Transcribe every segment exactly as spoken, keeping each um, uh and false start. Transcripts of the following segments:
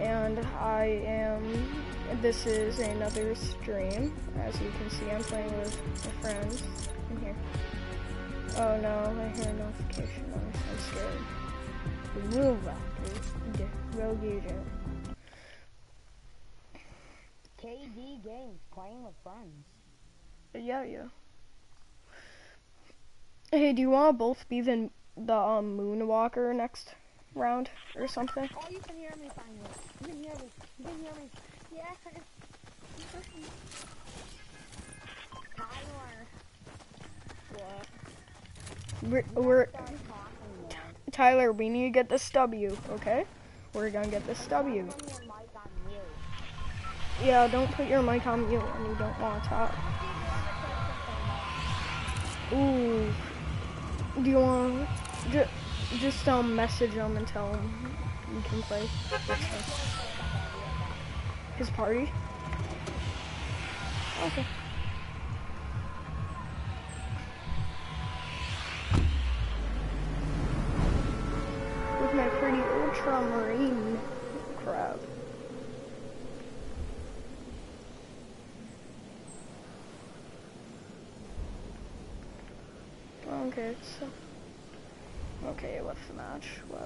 and I am, this is another stream. As you can see, I'm playing with my friends in here. Oh no, I hear a notification noise, I'm scared. The Wheel Raptor, the Rogue Agent. K D Games, playing with friends. Yeah, yeah. Hey, do you want to both be the, the um, Moonwalker next round or something? Oh, you can hear me finally. You can hear me. You can hear me. Yeah. Tyler. What? We're, we're Tyler, we need to get this W, okay? We're gonna get this W. Yeah, don't put your mic on mute when you don't want to talk. Ooh. Do you want to just um message him and tell him we can play his party? Okay. With my pretty ultramarine crab. Okay, so okay, what's the match? Whatever.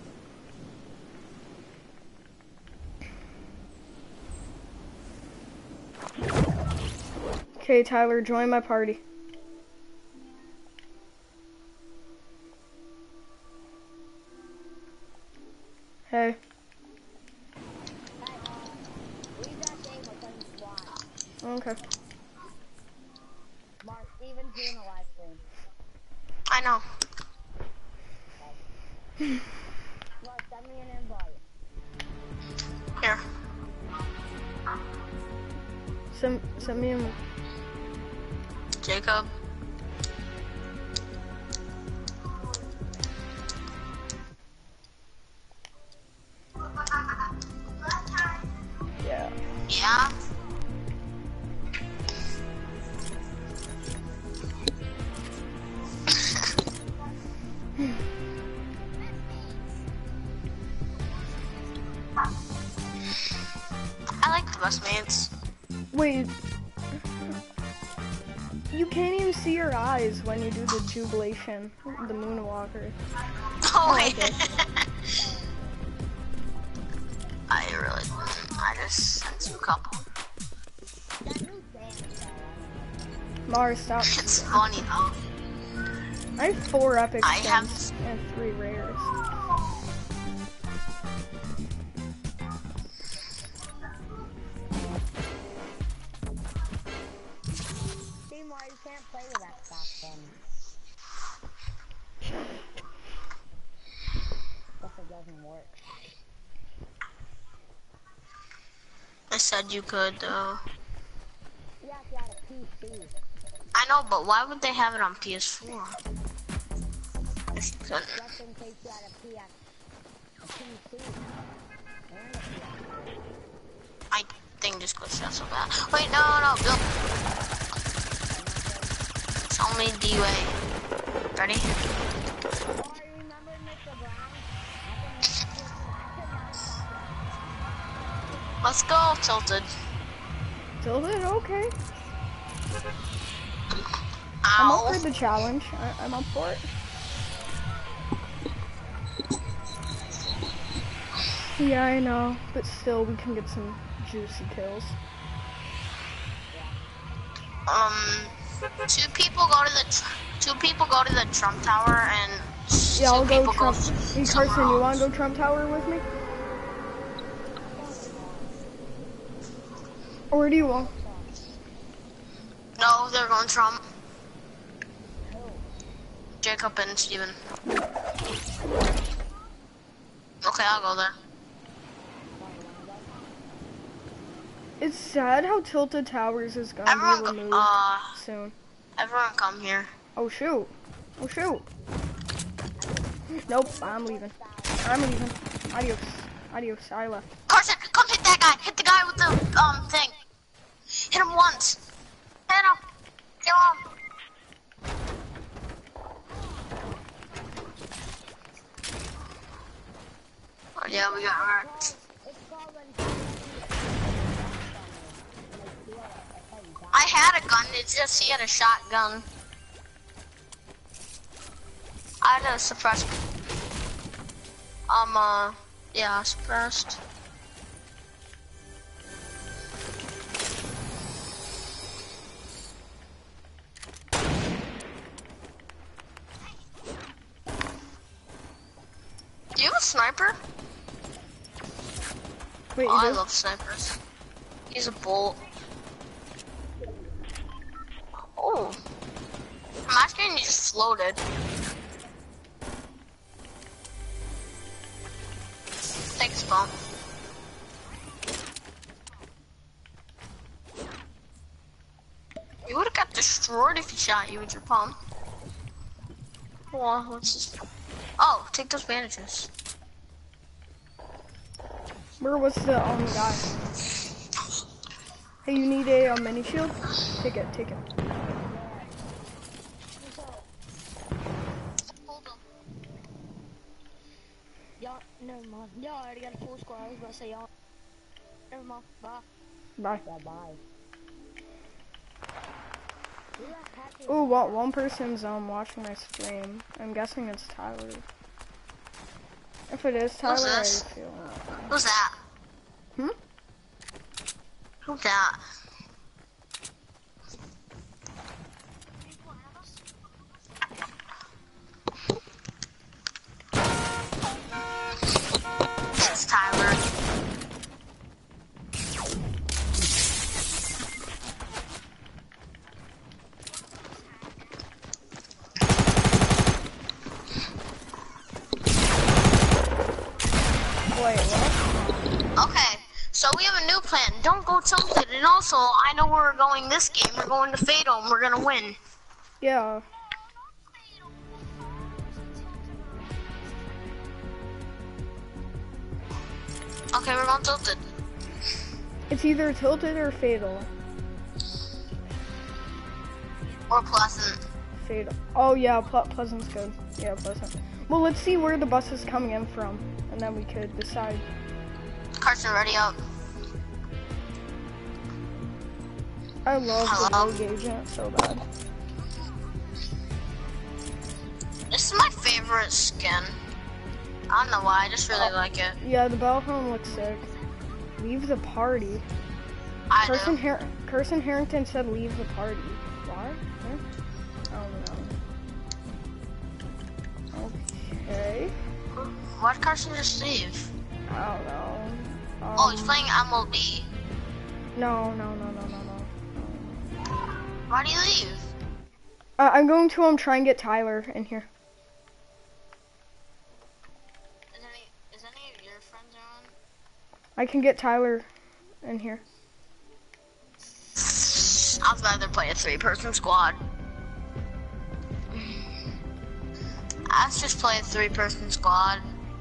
Okay, Tyler, join my party. Hey. Okay. Mark, Steven's doing a live stream. I know. Mark, send me an invite. Here. Send, send me a... Jacob. Yeah. Yeah? I like the bus mates. Wait. You can't even see your eyes when you do the jubilation, the Moonwalker. Oh, I wait. like it. I really didn't. I just sent you a couple. Mars, stop. It's funny though. I have four epic I have skins and three rares. Seymour, you can't play with Xbox then. Guess it doesn't work. I said you could though. You have to have a P C. I know, but why would they have it on P S four? If you couldn't. Just in case you had a P S, a P C. And a P S. I think this glitched out so bad. Wait, no, no, Bill. It's only D U A. Ready? Oh, I remember Mister Brown. Let's go, Tilted. Tilted? Okay. I'm up Ow. for the challenge. I I'm up for it. Yeah, I know, but still, we can get some juicy kills. Um, two people go to the tr two people go to the Trump Tower and Yeah, I'll two go people Trump. go Hey, somewhere Carson, you else. want to go Trump Tower with me? Or do you want? No, they're going Trump. Jacob and Steven. Okay, I'll go there. It's sad how Tilted Towers is gonna Everyone be go, removed uh, soon. everyone come here. Oh shoot! Oh shoot! Nope, I'm leaving. I'm leaving. Adios. Adios. I left. Carson, come hit that guy. Hit the guy with the um thing. Hit him once. Hit him. Kill him. Oh yeah, we got hurt. It's called had a gun, it's just he had a shotgun. I had a suppressed. Um, uh, yeah, suppressed. Do you have a sniper? Wait, Oh, you I do? love snipers. He's a bolt. Oh. My screen just floated. Thanks, Bump. You would've got destroyed if he shot you with your pump. Oh, what's this? Oh, take those bandages. Where was the um guy? Hey, you need a um, mini shield? Take it, take it. Hold on. Y'all, never mind. Y'all already got a full squad. I was about to say y'all. Never mind. Bye. Bye. Bye bye. Oh, well, one person's um watching my stream. I'm guessing it's Tyler. If it is Tyler, I this? feel. Who's that? Hmm? Who's that? It's Tyler. Wait, what? Okay, so we have a new plan. Don't go tilted, and also, I know where we're going this game. We're going to Fatal, and we're gonna win. Yeah. Okay, we're going tilted. It's either tilted or fatal. Or Pleasant. Fatal. Oh yeah, Ple Pleasant's good. Yeah, Pleasant. Well, let's see where the bus is coming in from, and then we could decide. Carson, ready up. I love Hello? the rogue agent so bad. This is my favorite skin. I don't know why, I just really like it. Yeah, the bell home looks sick. Leave the party. I Carson, do. Har Carson Harrington said leave the party. Why? Yeah. I don't know. Okay. Why'd Carson just leave? I don't know. Um, Oh, he's playing M L B. No, no, no, no, no, no. Why'd he leave? Uh, I'm going to um try and get Tyler in here. Is any, is any of your friends on? I can get Tyler in here. I'd rather play a three-person squad. Let's just play a three-person squad.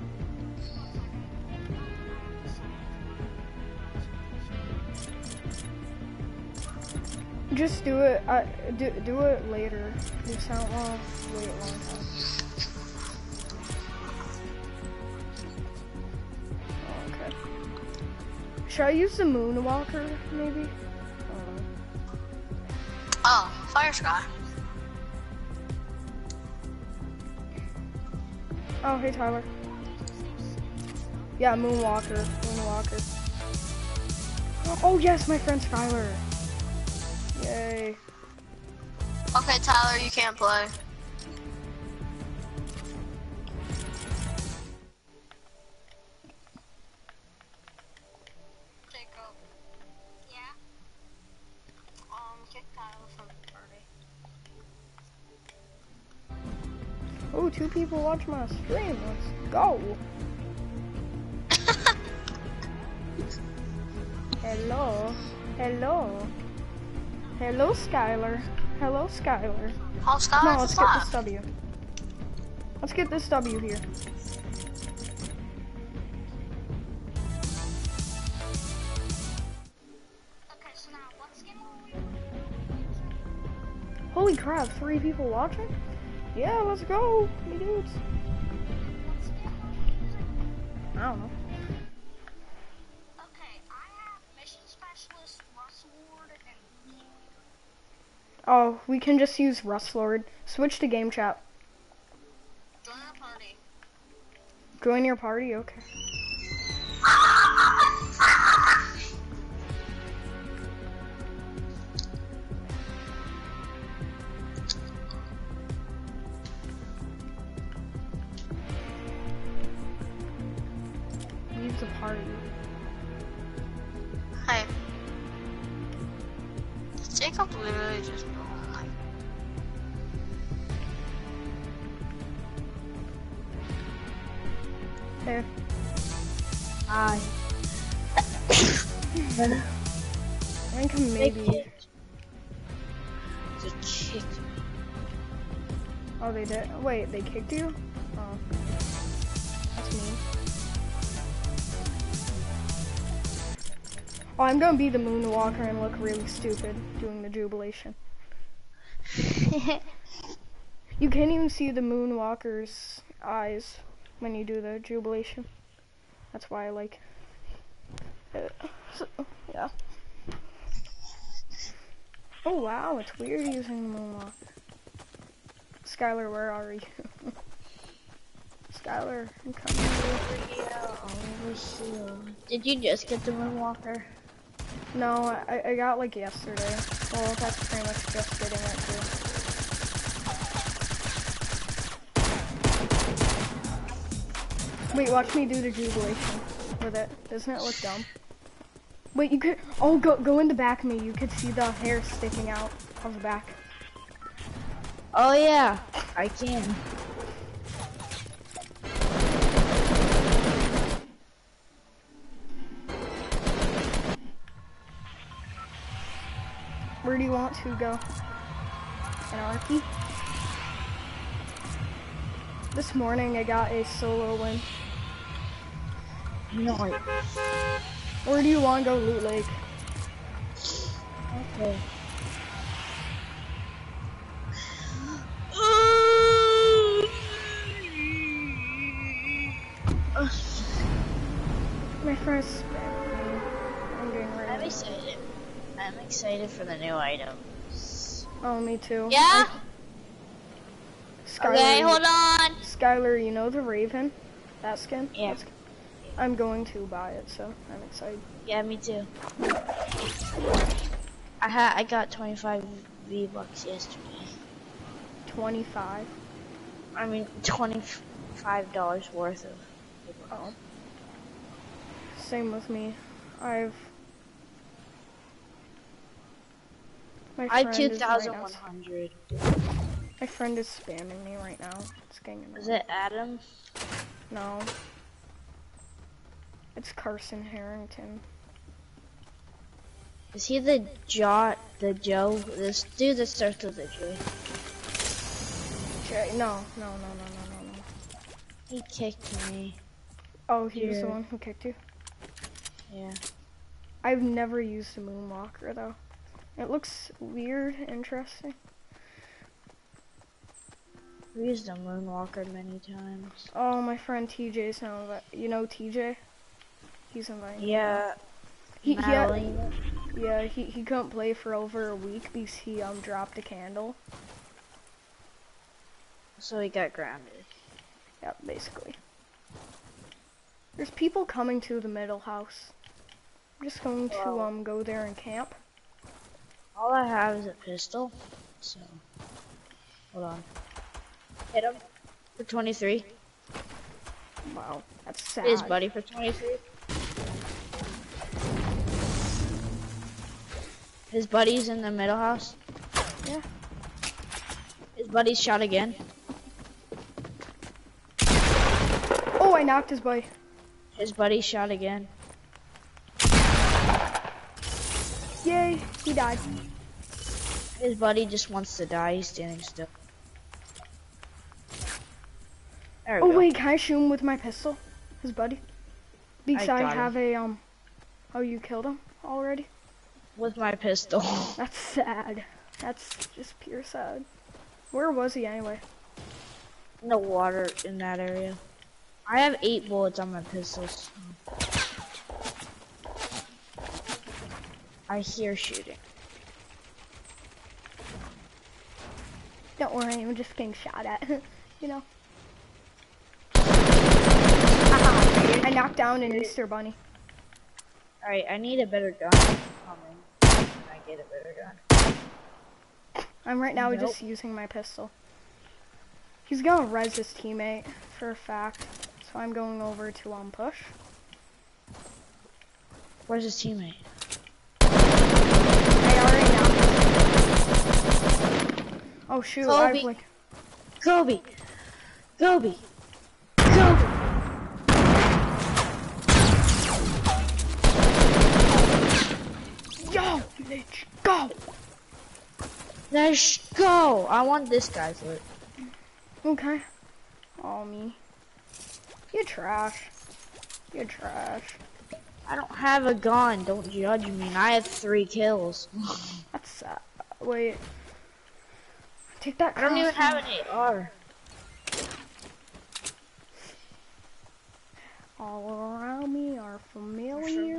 Just do it. Uh, do do it later. You sound long. Wait a long time. Oh, okay. Should I use the Moonwalker maybe? Oh. Oh, Fire Sky. Oh, hey Tyler. Yeah, Moonwalker. Moonwalker. Oh yes, my friend Skylar. Yay. Okay, Tyler, you can't play. Jacob. Yeah? Um, kick Tyler from the party. Oh, two people watch my stream. Let's go. Hello. Hello. Hello, Skylar. Hello, Skylar. Oh, Sky, Come on, let's it's get live. this W. Let's get this W here. Okay, so now what's game are we? Holy crap, three people watching? Yeah, let's go, me dudes. What's game I don't know. Okay, I have mission specialist, Russ Ward, and Oh, we can just use Rust Lord. Switch to game chat. Join our party. Join your party? Okay. Leave the party. Hey. Jacob literally just go like. There. Hi. I think maybe. They kicked me. Oh, they did. Wait, they kicked you? Oh, that's mean. Oh, I'm gonna be the Moonwalker and look really stupid doing the jubilation. You can't even see the Moonwalker's eyes when you do the jubilation. That's why I like it. So, yeah. Oh wow, it's weird using the Moonwalker. Skylar, where are you? Skylar, I'm coming over here. Over here. Did you just get the Moonwalker? No, I, I got like yesterday. Well, that's pretty much just getting it too. Wait, watch me do the jubilation with it. Doesn't it look dumb? Wait, you could. Oh, go go in the back of me. You could see the hair sticking out of the back. Oh yeah, I can. Where do you want to go? Anarchy? This morning I got a solo win. No. Where do you want to go, Loot Lake? Okay. My friend's I'm getting I'm ready. excited. I'm excited for the new items. Oh, me too. Yeah? I, Skylar, Okay, hold on. Skylar, you know the Raven? That skin? Yeah. That's, I'm going to buy it, so I'm excited. Yeah, me too. I had I got twenty-five V bucks yesterday. twenty-five. I mean twenty-five dollars worth of. Oh. Same with me. I've. My I friend two is thousand right one now- hundred. My friend is spamming me right now. It's getting annoying. Is it Adam? No. It's Carson Harrington. Is he the Jot, the Joe? This dude that starts with a J. Jay, no, no, no, no, no, no, no. He kicked me. Oh, he was the Here. one who kicked you? Yeah. I've never used a Moonwalker though. It looks weird, interesting. We used a Moonwalker many times. Oh, my friend T J's now. invi- You know T J? He's invited. Yeah. He, he had, Madeline. yeah, he, he couldn't play for over a week because he um dropped a candle. So he got grounded. Yeah, basically. There's people coming to the middle house. I'm just going to Wow. um go there and camp. All I have is a pistol. So. Hold on. Hit him for twenty-three. Wow, that's sad. His buddy for twenty-three. His buddy's in the middle house. Yeah. His buddy's shot again. Oh, I knocked his buddy. His buddy shot again. Yay, he died. His buddy just wants to die. He's standing still. There we Oh go. wait, can I shoot him with my pistol? His buddy? Because I I, got him. have a um. Oh, you killed him already? With my pistol. That's sad. That's just pure sad. Where was he anyway? In the water in that area. I have eight bullets on my pistols. I hear shooting. Don't worry, I'm just getting shot at. You know. I knocked down an Easter bunny. Alright, I need a better gun. Coming. Can I get a better gun? I'm right now Nope. just using my pistol. He's gonna res his teammate for a fact, so I'm going over to um push. Where's his teammate? I already know. Oh shoot! Kobe. I've like. Kobe! Kobe! Kobe! Yo, let's go! Let's go! I want this guy's loot. Okay. Oh me. You're trash. You're trash. I don't have a gun. Don't judge me. I have three kills. That's sad. Wait. Take that. I don't even crossbow. have an A R. All around me are familiar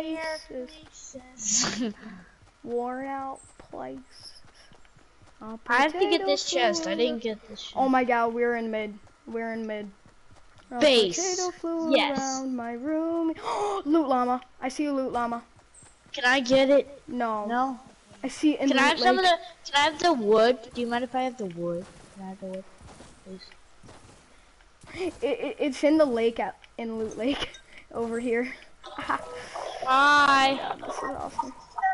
faces, worn out places. A I have to get potato this chest. I flew didn't get this chest. Oh my god, we're in mid. We're in mid. A Base. potato flew Yes. around my room. Loot llama. I see a loot llama. Can I get it? No. No. I see it in Can loot I have some of lake. the? Can I have the wood? Do you mind if I have the wood? Can I have the wood, please? It, it, it's in the lake at in loot lake over here. Bye. This is awesome.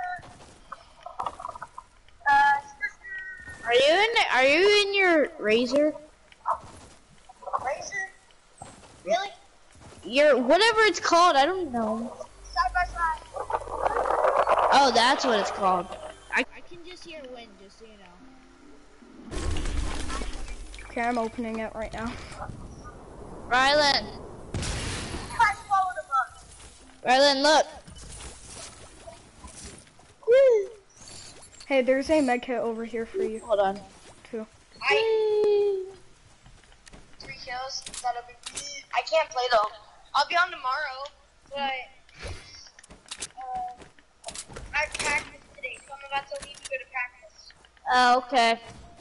Are you in? Are you in your razor? Razor? Really? Your whatever it's called. I don't know. Side by side. Oh, that's what it's called. I, I can just hear wind, just so you know. Okay, I'm opening it right now. Rylan, Let's follow the book. Rylan, look. Hey, there's a med kit over here for you Hold on. too. I three kills. That'll be. I can't play though. I'll be on tomorrow, but uh, I practiced today, so I'm about to leave to go to practice. Oh, okay.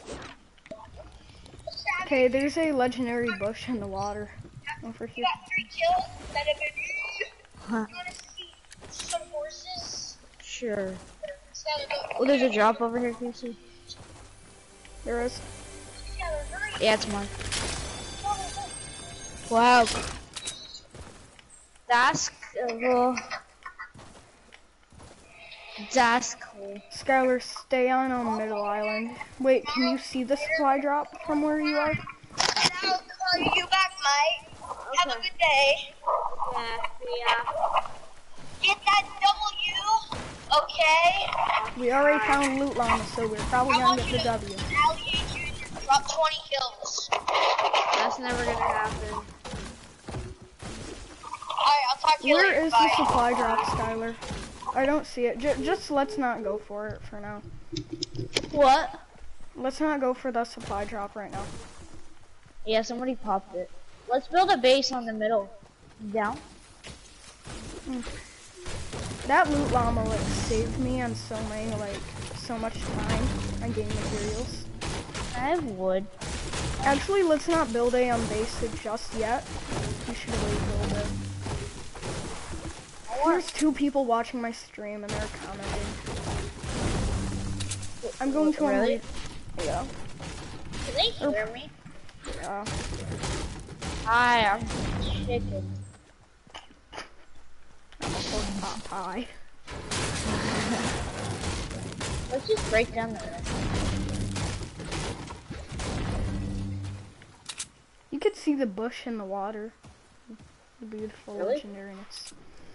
Okay, there's a legendary bush in the water over You here. got three kills. That'll be. Huh. You wanna see some horses? Sure. Instead of Oh, there's a drop over here. Can you see? There is. yeah, they're nice. Yeah, it's mine. Wow. That's cool. That's cool. Skylar, stay on on Middle Island. Wait, can you see the supply drop from where you are? I'll call you back, Mike. Have a good day. Yeah, yeah. Get that W, okay? We already found loot llama, so we're probably I gonna want get you the to W. retaliate you and drop twenty kills. That's never gonna happen. Alright, I'll talk to you Where later. is Bye. the supply drop, Skylar? I don't see it. J just let's not go for it for now. What? Let's not go for the supply drop right now. Yeah, somebody popped it. Let's build a base on the middle. Down? That loot llama like saved me on so many like so much time on game materials. I have wood. Actually, let's not build a um base just yet. We should wait a little bit. There's two people watching my stream and they're commenting. I'm going to Really? unleash. Yeah. Can they hear me? Yeah. Hi, I'm chicken. I'm a pork pot pie. Let's just break down the rest. You could see the bush in the water. The beautiful Really? legendariness.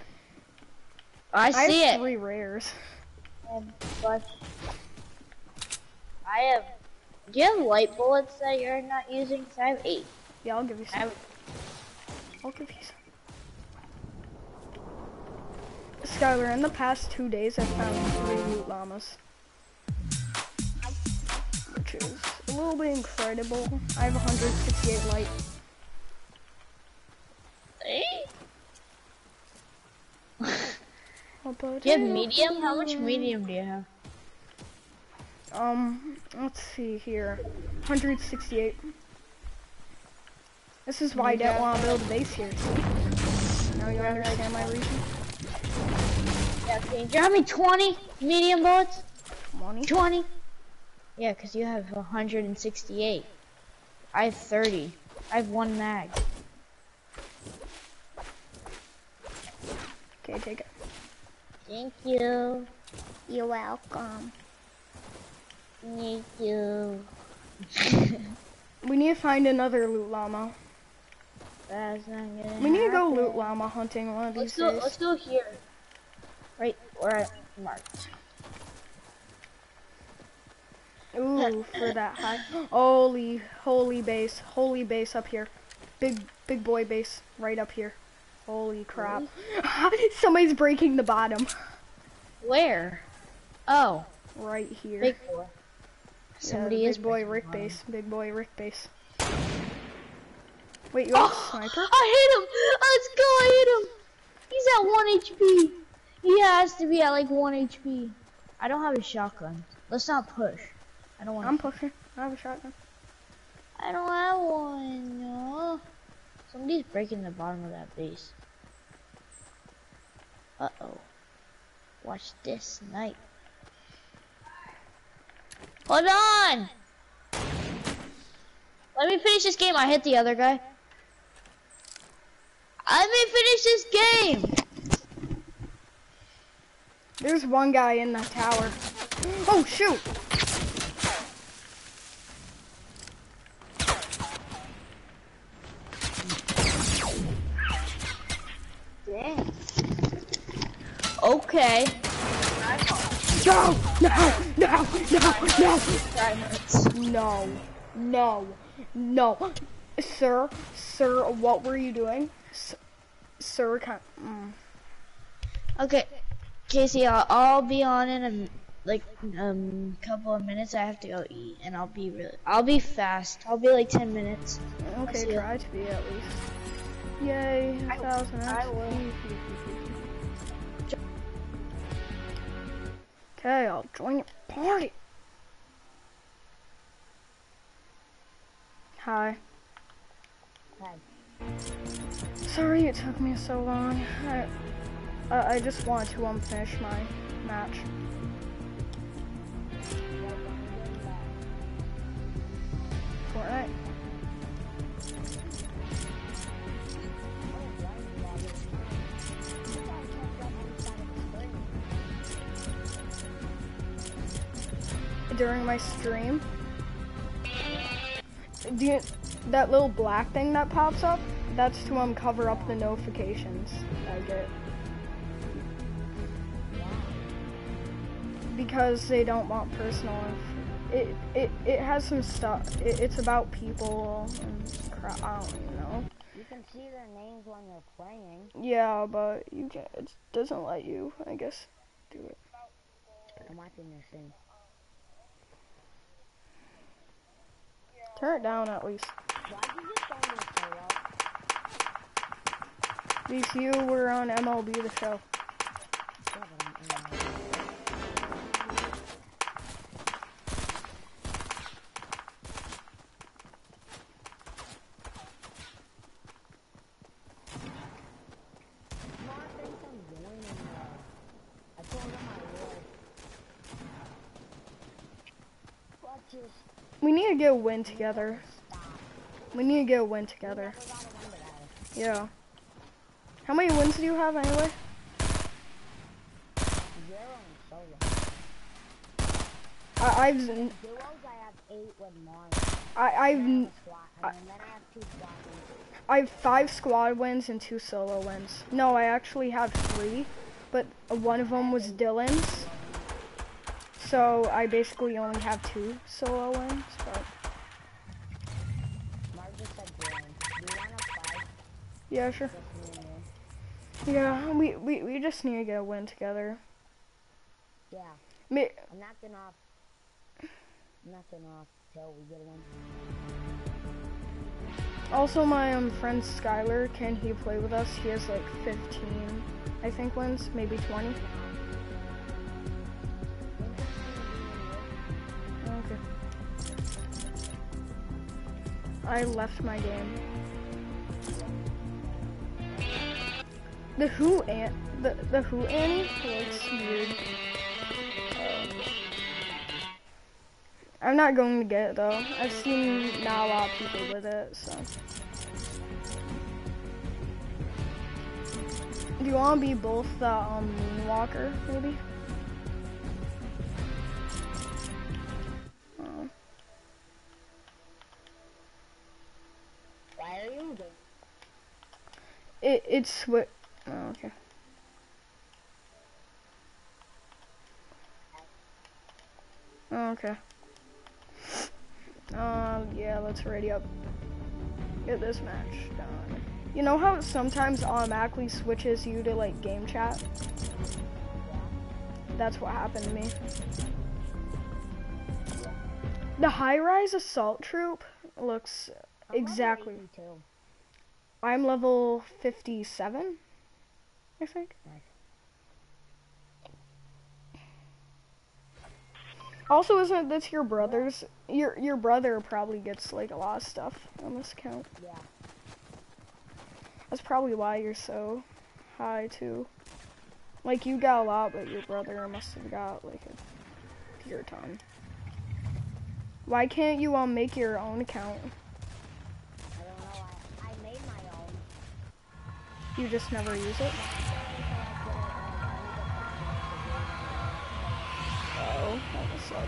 I I see have it. three rares. Um, but I have. Do you have light bullets that you're not using? 'Cause I have eight. Yeah, I'll give you I some. have, I'll give you some. Skylar, in the past two days, I found three loot llamas. Which is a little bit incredible. I have one hundred sixty-eight light. eight? A Do you have potato medium? How much flew medium do you have? Um, let's see here. one hundred sixty-eight. This is why I don't want to build a base here. See? Now you understand my reason? Yeah, can you drop me twenty medium bullets? twenty? twenty? Yeah, because you have one hundred sixty-eight. I have thirty. I have one mag. Okay, take it. Thank you. You're welcome. Thank you. We need to find another loot llama. That's not gonna We need to go happen. loot llama hunting one of Let's these go. days. Let's go here. Right where I marked. Ooh, for that high. Holy, holy base, holy base up here. Big, big boy base right up here. Holy crap. Somebody's breaking the bottom. Where? Oh, Right here. big boy. Somebody yeah, is big boy breaking Rick the bottom. base. Big boy Rick base. Wait, you have a Oh, sniper? I hit him! Let's go, I hit him! He's at one H P. He has to be at like one H P. I don't have a shotgun. Let's not push. I don't want I'm pushing. I have a shotgun. I don't have one. No. Somebody's breaking the bottom of that base. Uh-oh. Watch this snipe. Hold on! Let me finish this game. I hit the other guy. Let me finish this game! There's one guy in the tower. Oh, shoot! Dang. Okay. No! No! No! No! No! No! No! No! Sir? Sir, what were you doing? S sir, can mm. Okay, Casey, I'll, I'll be on in a like um couple of minutes. I have to go eat, and I'll be really, I'll be fast. I'll be like ten minutes. Okay, see ya. try to be at least. Yay, a thousand I X P. will. Okay, I'll join your party. Hi. Sorry it took me so long. I, I, I just wanted to um finish my match. Fortnite. During my stream, do you, that little black thing that pops up, that's to um cover up the notifications I get. Because they don't want personal inf- it it it has some stuff. It, it's about people and crap. I don't even know. You can see their names when you're playing. Yeah, but you can't. It doesn't let you, I guess, do it. I'm watching this thing. Turn it down at least. Why did you just go into solo? These you were on M L B The Show. Yeah, but I'm in there. No, I think I'm joining there. I told him I would. What just We need to get a win together. stop? We need to get a win together. We got a win today. Yeah. How many wins do you have anyway? Zero and solo. I, I've Duos, I have eight with Mark. I, I've And n- squad, and then I have two squad wins. I have five squad wins and two solo wins. No, I actually have three, but one of them was Dylan's. So I basically only have two solo wins. But Mark just said join. Do you wanna fight? yeah, sure. Just me and you? Yeah, we, we, we just need to get a win together. Yeah. Me, I'm knocking off. I'm knocking off till we get one. also, my um, friend Skylar, can he play with us? He has like fifteen, I think, wins, maybe twenty. I left my game. The Who An the the Who Annie looks weird. Uh, I'm not going to get it though. I've seen not a lot of people with it, so. Do you want to be both the um, Moonwalker, maybe? Oh. Why are you doing? It it's what. Oh, okay. Oh, okay. Um, yeah, let's ready up. Get this match done. You know how it sometimes automatically switches you to like game chat? That's what happened to me. The high-rise assault troop looks exactly. I'm level fifty-seven, I think. Also, isn't this your brother's? Your your brother probably gets like a lot of stuff on this account. Yeah. That's probably why you're so high too. Like you got a lot, but your brother must have got like a pure ton. Why can't you um make your own account? I don't know. I, I made my own. You just never use it? Oh, that was like.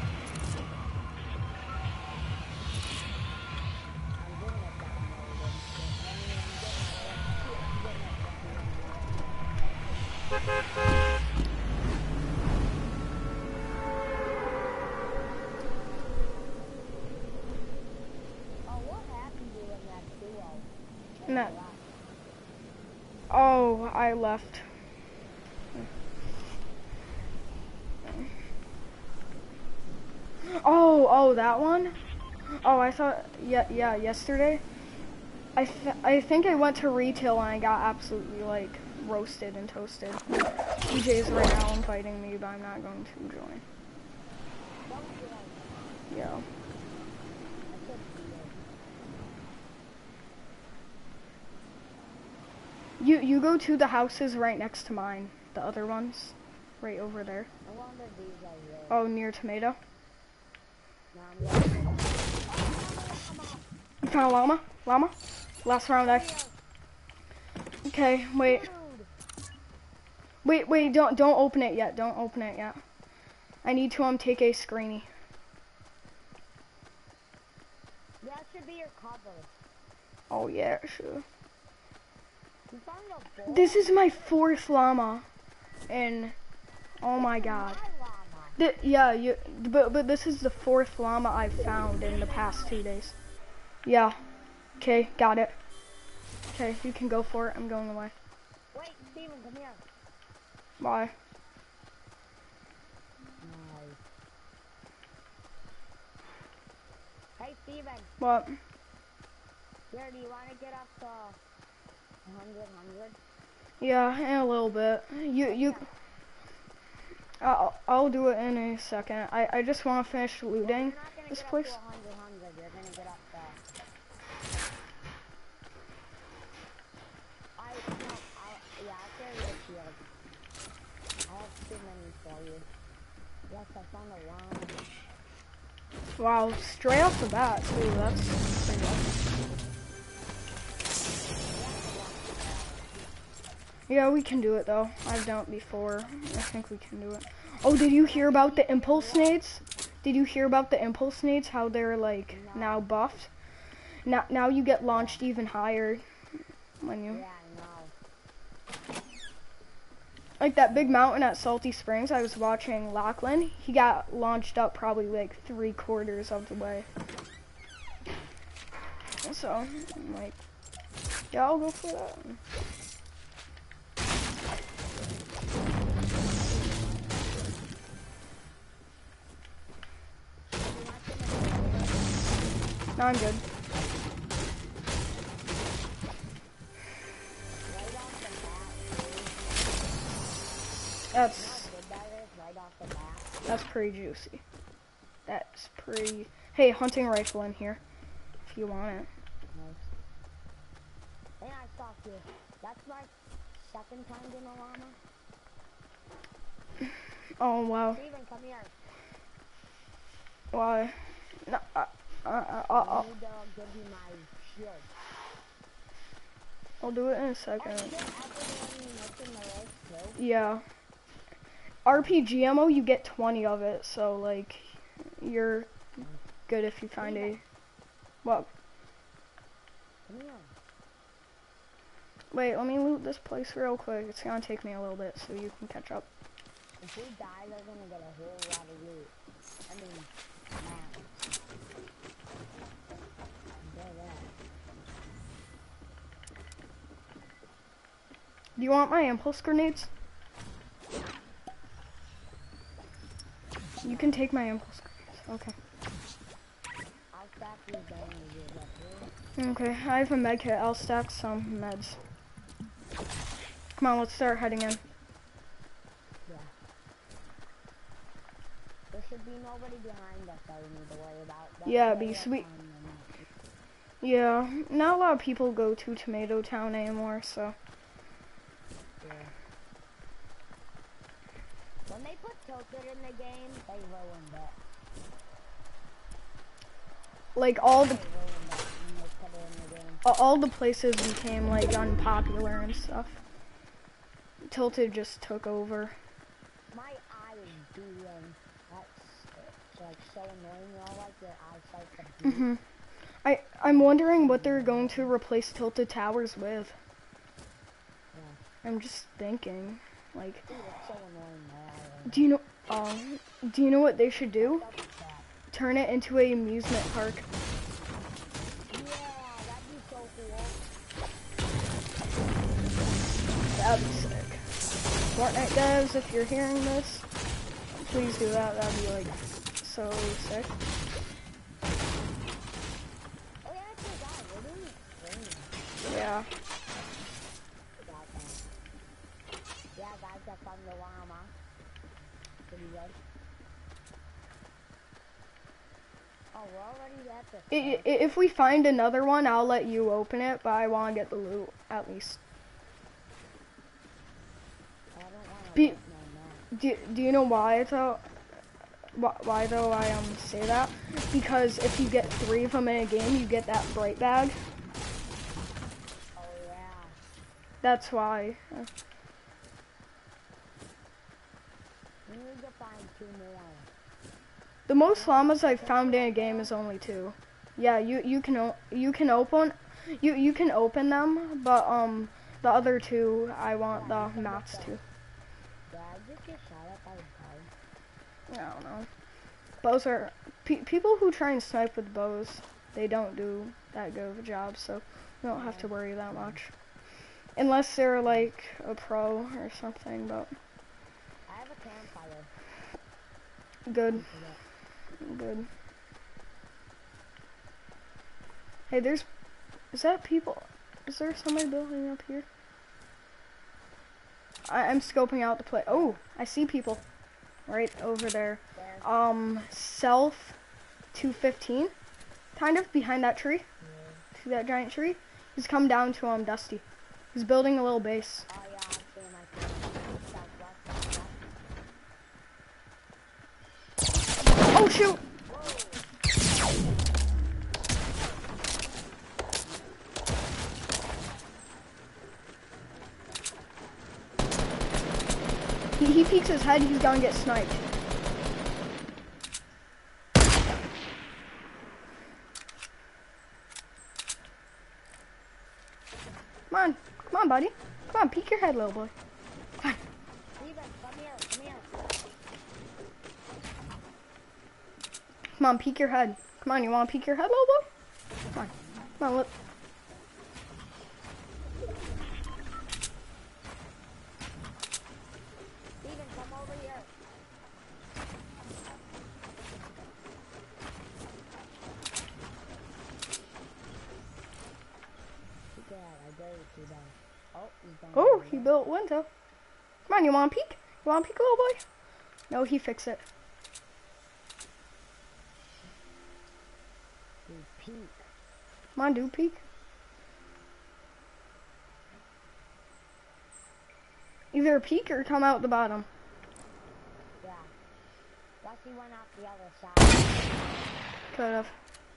Oh, what happened to you in that duo? No. Oh, I left. Oh, oh, that one? Oh, I thought, yeah, yeah, yesterday. I, th I think I went to retail and I got absolutely, like, roasted and toasted. D J's right now inviting me, but I'm not going to join. Yeah. You, you go to the houses right next to mine. The other ones. Right over there. I wonder if these are real. Oh, near Tomato. No, I'm gonna- You found a llama? Llama? Last round, I. Okay, wait. Wait, wait, don't don't open it yet. Don't open it yet. I need to um take a screeny. That should be your cover. Oh yeah, sure. You found a bull? This is my fourth llama, and oh my god. My llama. Th yeah, you. But but this is the fourth llama I've found in the past two days. Yeah. Okay, got it. Okay, you can go for it. I'm going away. Wait, Steven, come here. Bye. Nice. Hey, Steven. What? Here, do you want to get up to one hundred, one hundred? Yeah, in a little bit. You you. I'll I'll do it in a second. I I just want to finish looting this place. one hundred, one hundred. You're gonna get up to... I, no, I'll, yeah, I'll carry the shield. I have too many for you. Yes, I found a llama. Wow, straight off the bat too. That's pretty awesome. Yeah, we can do it though. I've done it before. I think we can do it. Oh, did you hear about the impulse nades? Did you hear about the impulse nades? How they're like now buffed? Now, now you get launched even higher when you. Yeah, I know. Like that big mountain at Salty Springs, I was watching Lachlan. He got launched up probably like three quarters of the way. So, I'm like, yeah, I'll go for that. No, I'm good. That's that's pretty juicy. That's pretty. Hey, hunting rifle in here, if you want it. Nice. And I stopped you. That's my second time in a llama. Oh wow. Steven, come here. Why? No. Uh, uh, uh, uh, I uh, need to give you my shield. I'll do it in a Are you second. getting everything within the race too? Yeah. R P G ammo, you get twenty of it, so like, you're good if you find a. What? Come here. Wait, let me loot this place real quick. It's gonna take me a little bit, so you can catch up. If we die, they're gonna get a whole lot of loot. I mean, mats. They're that. Do you want my impulse grenades? You can take my impulse grenades. Okay. I'll stack these bandages up here. Okay, I have a med kit. I'll stack some meds. Come on, let's start heading in. Yeah. There should be nobody behind us that we need to worry about. That's Yeah, way be up sweet. on the map. Yeah, not a lot of people go to Tomato Town anymore, so. Yeah. When they put Tilted in the game, they ruined it. Like, all the They ruined it when they put it in the game. a- all the places became like unpopular and stuff. Tilted just took over. My eye is doing. That's it's like so annoying. You know, like your eyesight's a beat. Mhm. I I'm wondering what they're going to replace Tilted Towers with. Yeah. I'm just thinking, like, Dude, it's so annoying. My eye. do you know? Um, do you know what they should do? Double tap. Turn it into a amusement park. Yeah, that'd be so cool. That'd be sick. Fortnite devs, if you're hearing this, please do that. That'd be like so sick. Oh yeah, I forgot. We're doing training. Yeah. Forgot that. Yeah, guys, I found the llama. Pretty good. Oh, we're already at the. I- i- If we find another one, I'll let you open it, but I want to get the loot at least. I don't want to Be- look no map. Do Do you know why though? Wh- Why though I um say that? Because if you get three of them in a game, you get that bright bag. Oh yeah. That's why. We need to find two more. The most llamas I've found in a game is only two. Yeah, you you can o you can open you you can open them, but um the other two I want the mats to. Did I just get shot at by a car? I don't know. Bows are pe people who try and snipe with bows. They don't do that good of a job, so you don't have to worry that much, unless they're like a pro or something. But I have a campfire. good, good. Hey, there's is that people? Is there somebody building up here? I I'm scoping out the play. Oh, I see people right over there. There. Um, Self two fifteen, kind of behind that tree. See that giant tree? He's come down to um Dusty. He's building a little base. Oh yeah, I'm seeing my friend. Southwest, southwest. Oh shoot! He, he peeks his head, he's gonna get sniped. Come on, come on, buddy. Come on, peek your head, little boy. Come on. Steven, come here, come here. Come on, peek your head. Come on, you wanna peek your head, little boy? Come on, come on, look. Steven, come over here. Look at that, I dare you to die. Oh, he's done. Oh, he built window. Come on, you wanna peek? You wanna peek, little boy? No, he fixed it. Dude, peek. Come on, dude, peek. Either peek or come out the bottom. Yeah. Plus he went off the other side. Could have.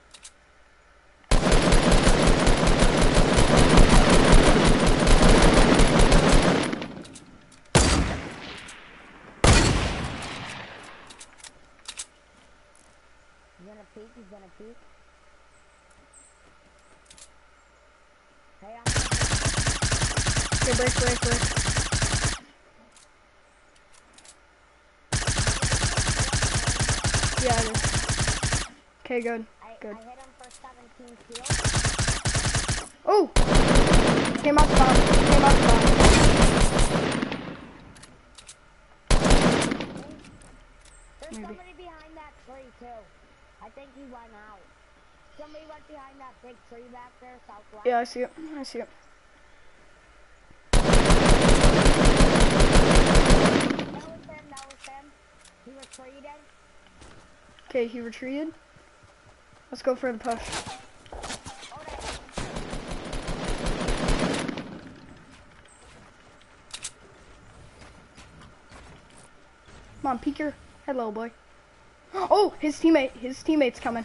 He's gonna peek, he's gonna peek. Hey, I'm Okay, break, break, break. Yeah, it is. Okay, good. I, Good. I hit him for seventeen kills. Oh! Came out the bottom. Came out the bottom. There's Maybe. somebody behind that tree too. I think he went out. Somebody went behind that big tree back there, southwest. Yeah, I see it. I see it. That was him, that was him. He retreated. Okay, he retreated. Let's go for the push. Okay. Come on, peek your head, little boy. Oh, his teammate. His teammate's coming.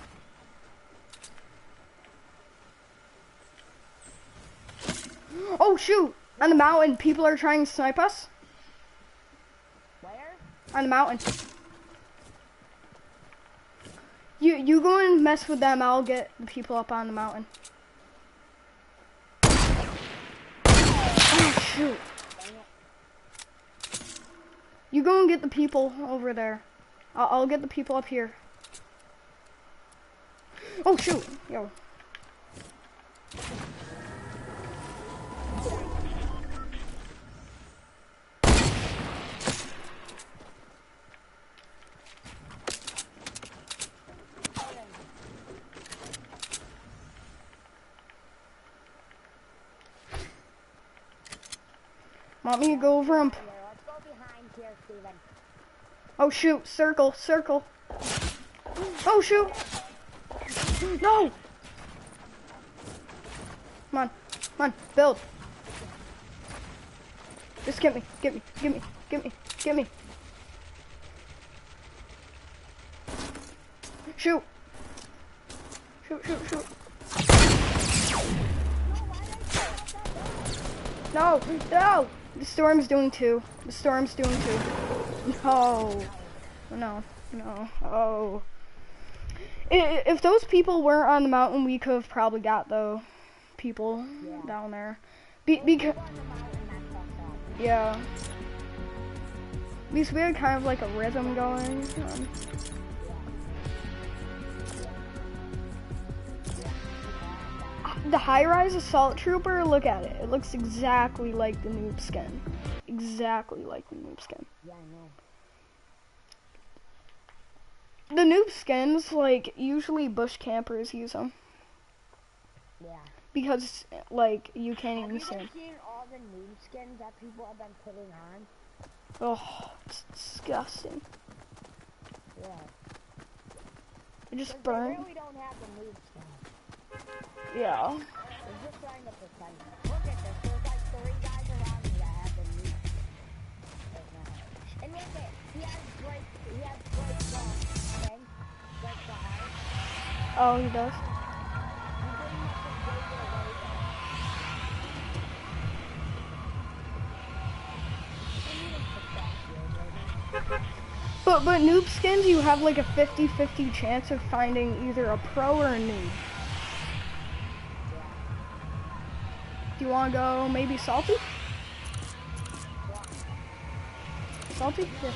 Oh, shoot. On the mountain, people are trying to snipe us. Where? On the mountain. You you go and mess with them. I'll get the people up on the mountain. Oh, shoot. Dang it. You go and get the people over there. I'll, I'll get the people up here. Oh, shoot. Yo. Want me to go over him? Here, let's go behind here, Steven. Oh shoot, circle, circle. Oh shoot. No! Come on, come on, build. Just get me, get me, get me, get me, get me. Shoot. Shoot, shoot, shoot. No, no! The storm's doing two. The storm's doing two. No. No, no. Oh. I- If those people weren't on the mountain, we could have probably got the people Yeah. down there. Be because, Go on the mountain, that's us up. yeah. Because we had kind of like a rhythm going. Um, the high-rise assault trooper, look at it. It looks exactly like the noob skin. Exactly like the noob skin. Yeah, I know. The noob skins, like, usually bush campers use them. Yeah. Because, like, you can't Have even you see been 'em. seeing all the noob skins that people have been putting on? Oh, it's disgusting. Yeah. It just 'Cause they burnt. really don't have the noob skins. Yeah. They're just trying to pretend. Look at this. There's like three guys around me that have the noob right now. And look at, he has break, he has break the thing. Break the heart. Oh, he does. He pretty much just gave it away though. I need him to stop here, baby. But, but noob skins, you have like a fifty fifty chance of finding either a pro or a noob. Do you want to go maybe salty? Salty? Yeah.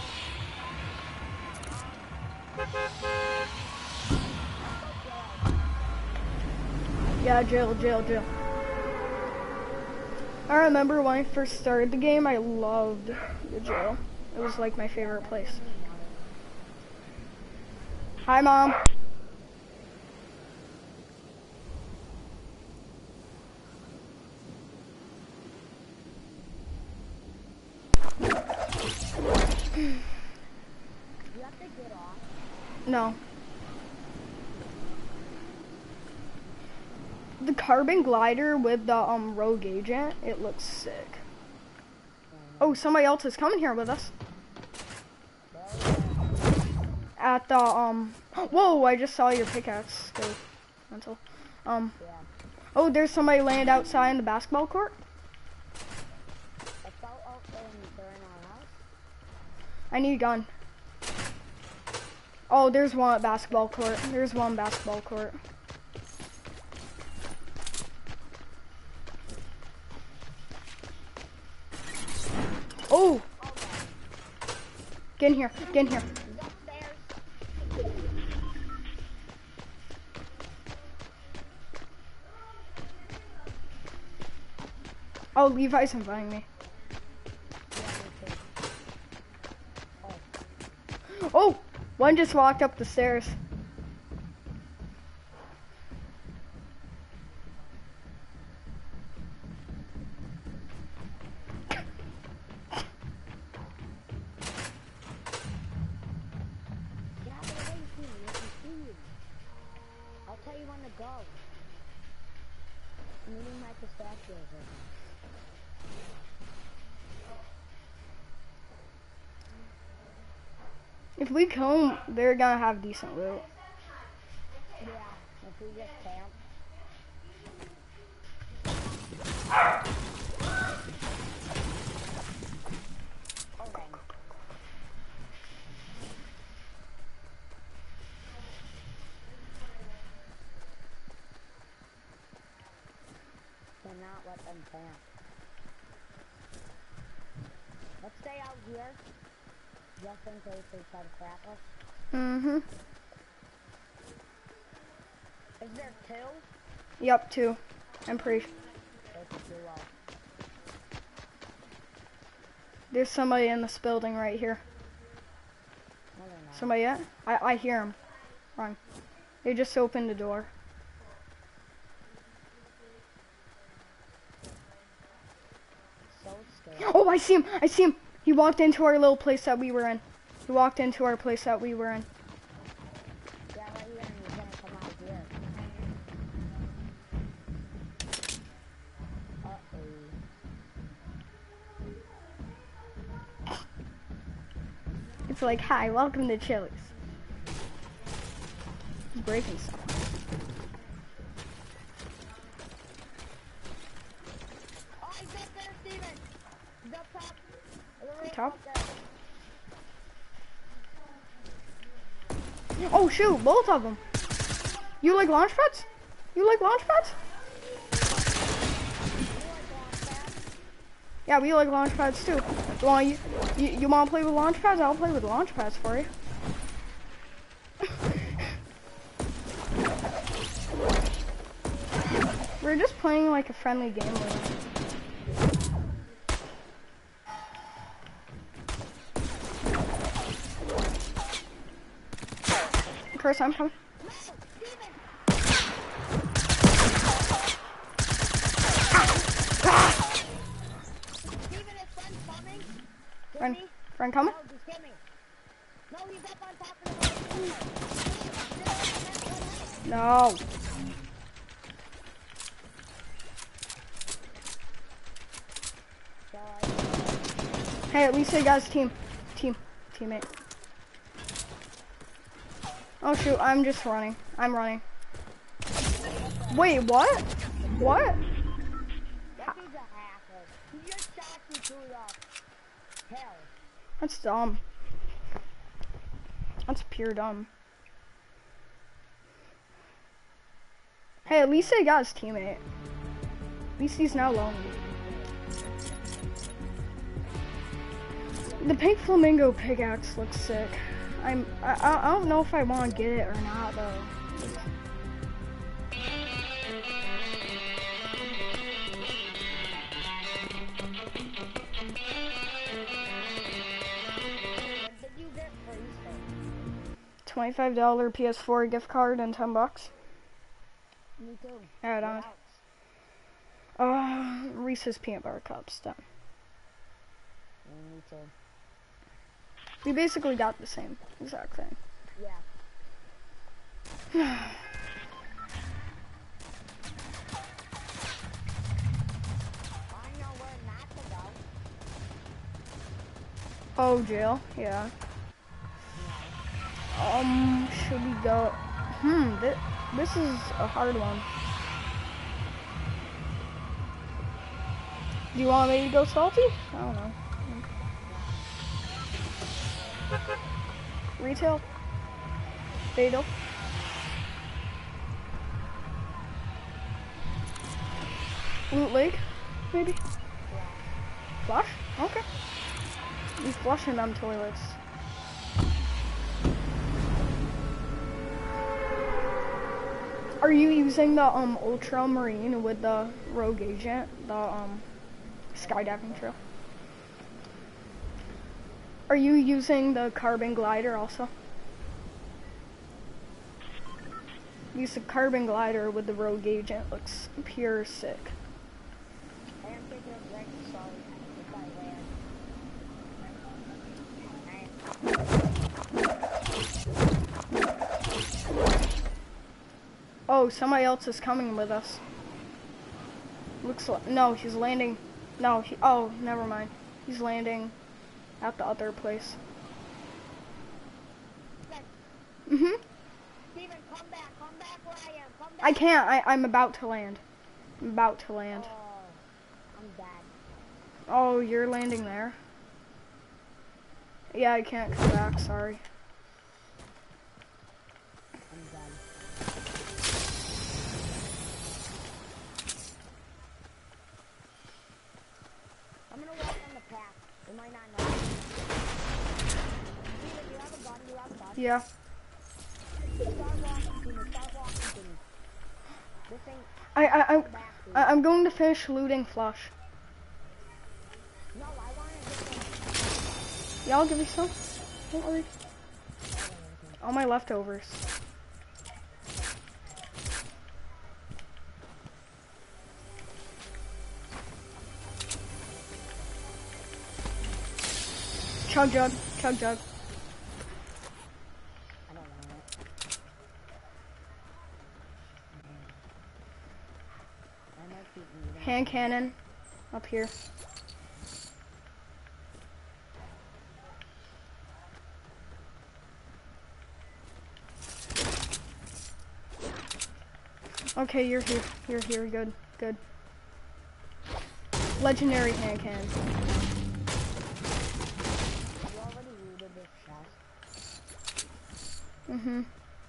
Yeah, jail, jail, jail. I remember when I first started the game, I loved the jail. It was like my favorite place. Hi, Mom. You have to get off. No. The carbon glider with the um rogue agent, it looks sick. I Oh, somebody else is coming here with us. At the, um, whoa, I just saw your pickaxe go mental. Um, Yeah. oh, there's somebody laying outside in the basketball court. I felt out there in they're in our house. I need a gun. Oh, there's one at basketball court. There's one basketball court. Oh! Get in here, get in here. He's upstairs. Oh, Levi's inviting me. Yeah, me too. Oh! One just walked up the stairs. Get out of the way, Steve. You can see you. I'll tell you when to go. I'm eating my pistachios right now. If we kill them, they're gonna have decent loot. Yeah, if we just camp. Oh, dang. Do not let them camp. Let's stay out here, just in case they try to trap us. Mm-hmm. Is there two? Yep, two. I'm pretty. There's two low. There's somebody in this building right here. No, they're not. Somebody yet? I I hear him. Run. They just opened the door. So scared. Oh, I see him! I see him! He walked into our little place that we were in. He walked into our place that we were in. Yeah, right here, and he's gonna come out here. Uh-oh. It's like, hi, welcome to Chili's. He's breaking stuff. Oh, he's up there, Steven! He's up top. The roof Top? up there. Oh shoot, both of them. You like launch pads? You like launch pads? Yeah, we like launch pads too. You want you, you, you want to play with launch pads? I'll play with launch pads for you. We're just playing like a friendly game with them. Chris, I'm coming. Steven, his friend's coming. Get Friend, me? friend coming? No, just get me. No, he's up on top of the No. roof. Hey, at least they got his team. Team. Teammate. Oh shoot, I'm just running. I'm running. Wait, what? What? That dude's a hacker. He just shot you through the hell. That's dumb. That's pure dumb. Hey, at least they got his teammate. At least he's not lonely. The pink flamingo pickaxe looks sick. I'm. I, I don't know if I want to get it or not though. What did you get for Easter? Twenty-five dollar P S four gift card and ten bucks. Me too. Add on. What else? Uh, Reese's peanut butter cups done. Mm, me too. We basically got the same exact thing. Yeah. I know where not to go. Oh, jail? Yeah. Um, should we go? Hmm, this, this is a hard one. Do you want me to go salty? I don't know. Retail? Fatal? Loot Lake? Maybe? Flush? Okay. You flushing them toilets. Are you using the um Ultramarine with the Rogue Agent? The um skydiving trail? Are you using the Carbon Glider also? Use the Carbon Glider with the Rogue Agent. Looks pure sick. I am taking a break, sorry. If I land. Oh, somebody else is coming with us. Looks like, no, he's landing. No, he, oh, never mind. He's landing at the other place. Mm-hmm. Steven, come back, come back where I am, come back. I can't, I, I'm about to land. I'm about to land. Oh, I'm dead. Oh, you're landing there? Yeah, I can't come back, sorry. I'm dead. I'm gonna walk on the path. They might not know. Steven, you have a gun, you have a gun. Yeah. Start walking to me, start walking to me. This ain't I, I, I, back to I- I'm going to finish looting Flush. No, I wanna get them. Yeah, I'll give you some. Don't worry. All my leftovers. Chug jug, chug jug. I don't want it. I might keep eating. Hand cannon up here. Okay, you're here. You're here. Good, good. Legendary hand cannon. You already looted this chest. Mhm.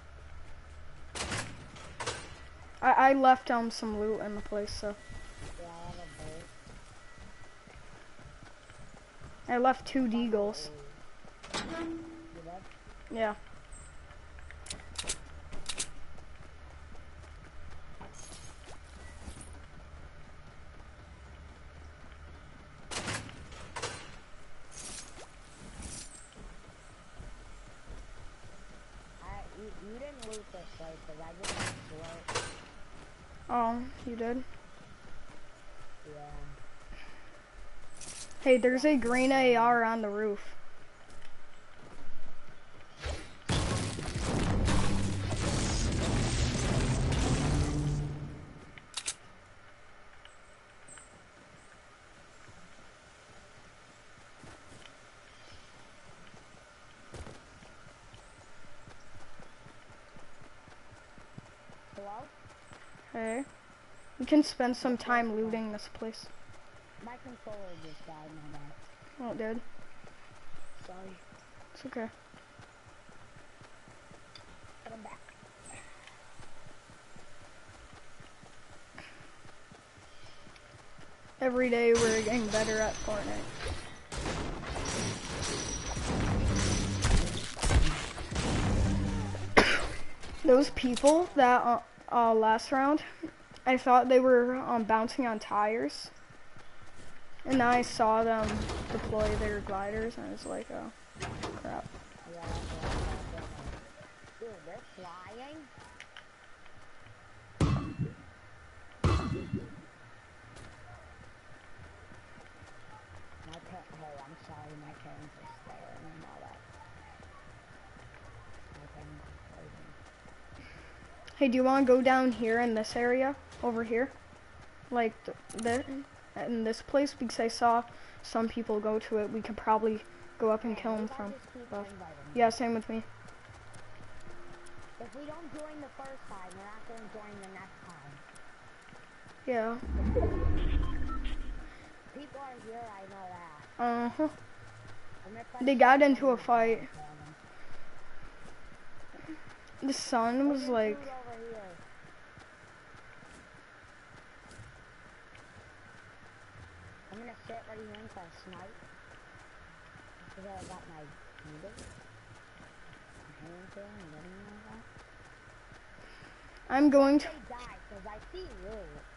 I I left um some loot in the place, so Yeah, I have a boat. I left two deagles. You did? Yeah. I, you, you didn't loot this place, cause I just got slow. Oh, you did? Yeah. Hey, there's a green A R on the roof. Hello? Hey. We can spend some time looting this place. My controller just died, my bad. Oh, it did. Sorry. It's okay. Put him back. Every day we're getting better at Fortnite. Those people that uh, uh, last round, I thought they were um, bouncing on tires. And then I saw them deploy their gliders and I was like, oh, crap. Yeah, yeah, yeah, yeah. Dude, they're flying? My pa- hey, I'm sorry, my parents are staring and all that. My parents are crazy. Hey, do you want to go down here in this area? Over here? Like, th th in this place? Because I saw some people go to it. We could probably go up and kill him from above. Yeah, same with me. If we don't join the first time, we're not going to join the next time. Yeah. People are here, I know that. Uh-huh. And if I They got into a fight. The sun was like... Over here. I'm gonna sit right here and try to snipe. Because I got my needle. Hand to him and everything like that. I'm going to... They die, because I see you.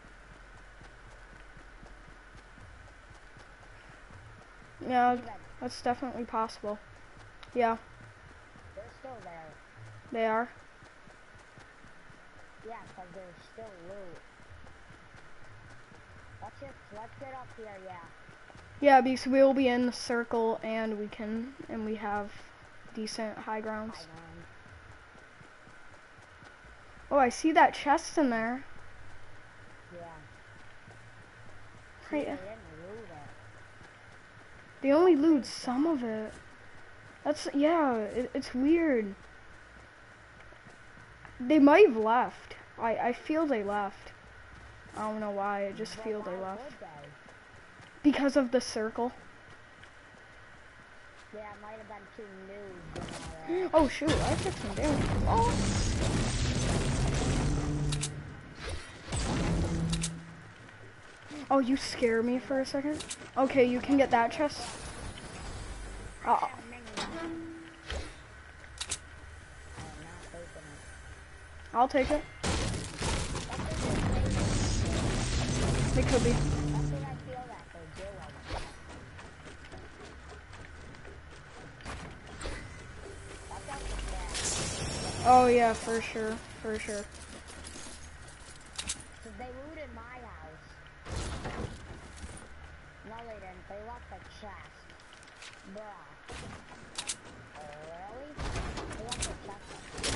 Yeah, Even. that's definitely possible. Yeah, They're still there. they are. Yeah, because there's still loot. Let's just, let's get up here, yeah. Yeah, because we'll be in the circle and we can... And we have decent high grounds. I know. Oh, I see that chest in there. Yeah. Right. They didn't loot it. They only loot some of it. That's, yeah, it, it's weird. They might have left. I, I feel they left. I don't know why, I just But feel why they left. would they? Because of the circle. Yeah, it might have been too new. And all that. Oh shoot, I took some damage. Oh. Oh, you scare me for a second. Okay, you can get that chest. Oh. I'll take it. It could be. Oh yeah, for sure, for sure. They looted my house. No, they didn't. They left the chest. Bruh. Oh, really? They left the chest.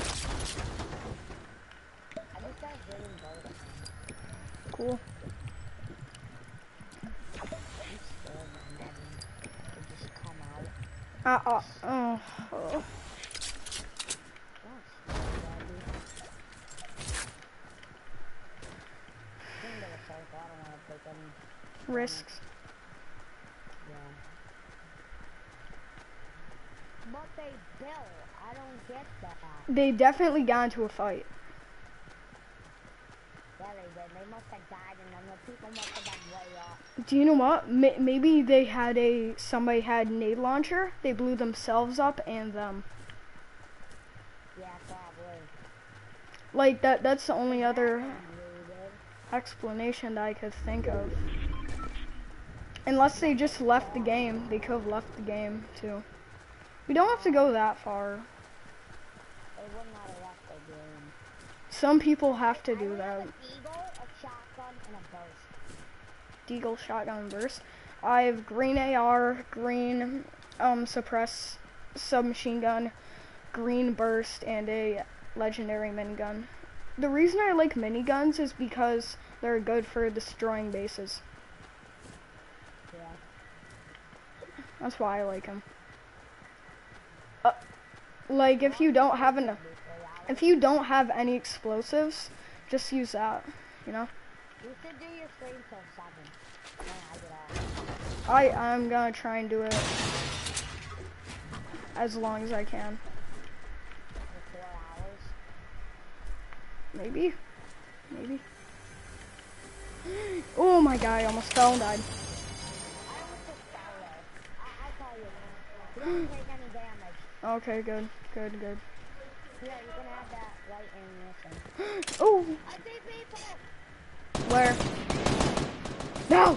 I just got getting both of them. Cool. I'm scared my mom would just come out. Uh, uh, oh. oh. Risks. Yeah. But they built. I don't get that. They definitely got into a fight. Yeah, they did. They must have died, and then the people must have been way off. Do you know what? M maybe they had a somebody had a nade launcher. They blew themselves up and them. Yeah, probably. Like that. That's the only other Looted. explanation that I could think of. Unless they just left the game. They could have left the game too. We don't have to go that far. They would not have left the game. Some people have to do I that. have an eagle, a shotgun, and a burst. Deagle, shotgun, burst. I have green A R, green um suppress, submachine gun, green burst, and a legendary minigun. The reason I like miniguns is because they're good for destroying bases. Yeah. That's why I like them. Uh, like if you don't have an, if you don't have any explosives, just use that. You know. You should do your stream till seven. Then I get off. I I'm gonna try and do it as long as I can. For four hours. Maybe, maybe. Oh my god! I almost fell and died. I almost just fell there. I I'll tell you. You don't take any damage. Okay, good, good, good. Yeah, you can have that light ammunition. Oh, I see people! where? No!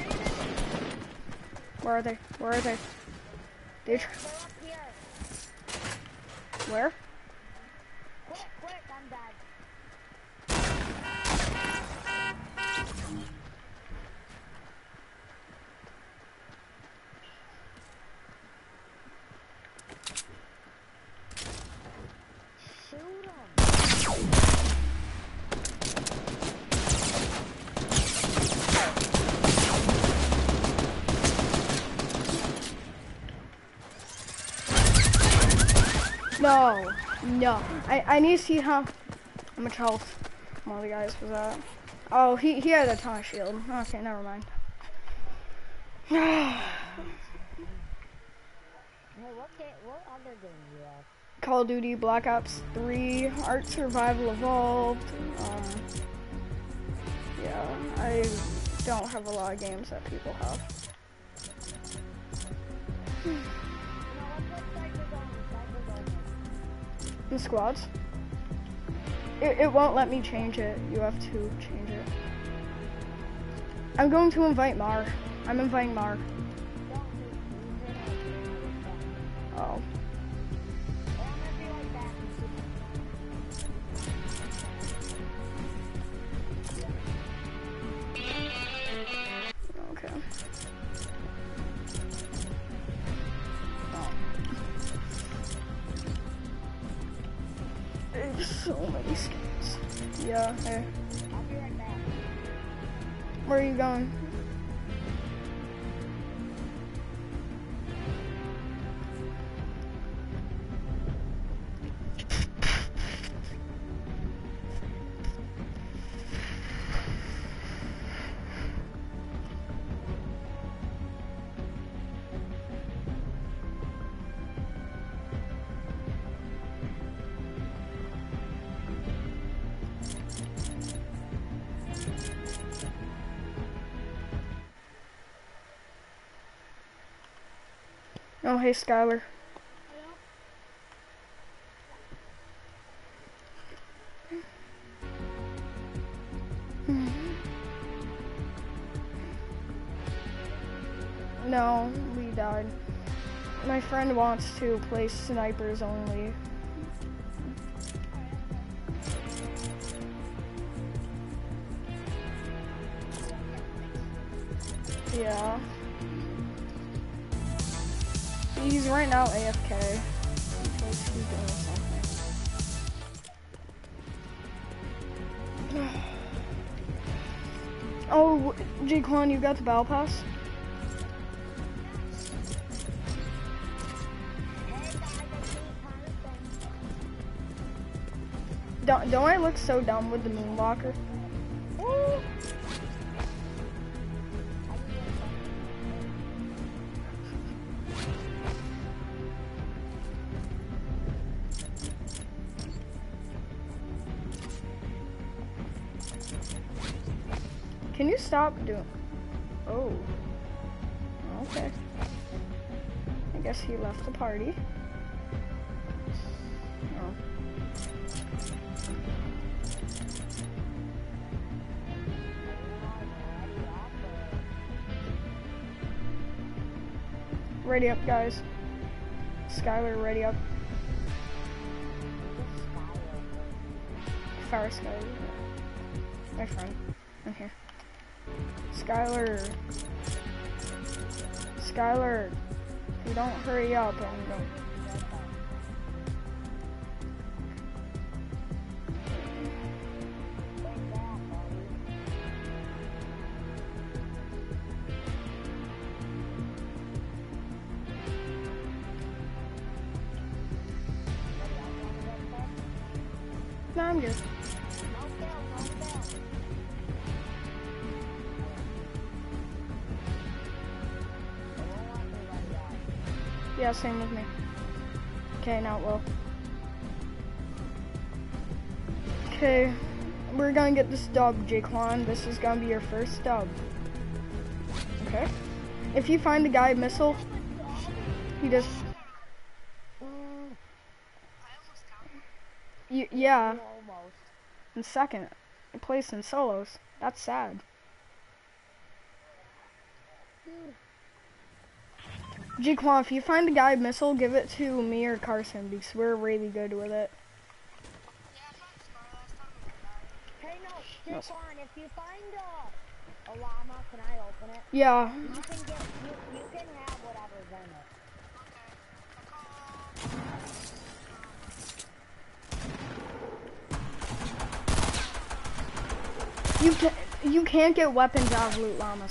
Where are they? Where are they? They tr They're up here. Where? Quick, quick, I'm dead. Shoot him. No, no. I, I need to see how, how much health one of the guys was at. Oh, he, he had a ton of shield. Okay, never mind. Hey, what, ga- what other game do you have? Call of Duty, Black Ops three, Art Survival Evolved. Um, yeah, I don't have a lot of games that people have. No, let's put Cyber Zone, Cyber Zone. In squads? It, it won't let me change it. You have to change it. I'm going to invite Mar. I'm inviting Mar. Don't do- he's in a- Oh. Hey, I'm gonna be right back. Okay. There's so many skins. Yeah, hey. I'll be right back. Where are you going? Oh, hey, Skylar. No, we died. My friend wants to play snipers only. Yeah. He's right now A F K. Because he's doing something. Oh, Jaquan, you got the battle pass? Don't, don't I look so dumb with the moonwalker? Woo! Can you stop doing? Oh. Okay. I guess he left the party. Oh. Ready up, guys. Skylar, ready up. Fire Skylar. My friend. Okay. Skylar. Skylar. If you don't hurry up, I'm going. No, I'm good. Yeah, same with me. Okay, now it will. Okay, we're gonna get this dub, Jaquan. This is gonna be your first dub. Okay? If you find the guy missile, he just... You, yeah. Almost. In second place in solos. That's sad. Jaquan, if you find the guy missile, give it to me or Carson because we're really good with it. Hey, no, Jaquan, if you find a, a llama, can I open it? Yeah. You can get, you, you can have whatever's in it. You can you can't get weapons out of loot llamas.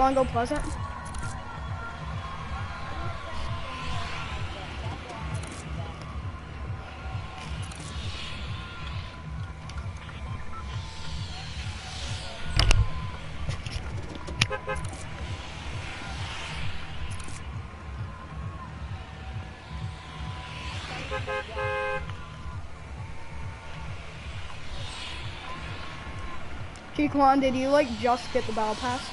wanna go Pleasant? Chiquan, did you like just get the battle pass?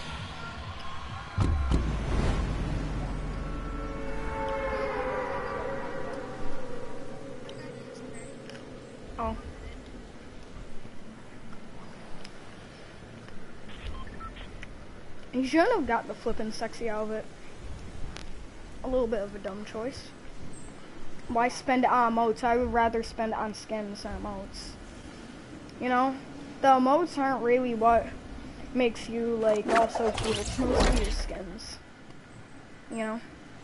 Oh. You shouldn't have got the flippin' sexy out of it. A little bit of a dumb choice. Why spend it on emotes? I would rather spend it on skins than emotes. You know? The emotes aren't really what makes you like also cool. It's mostly your skins. You know?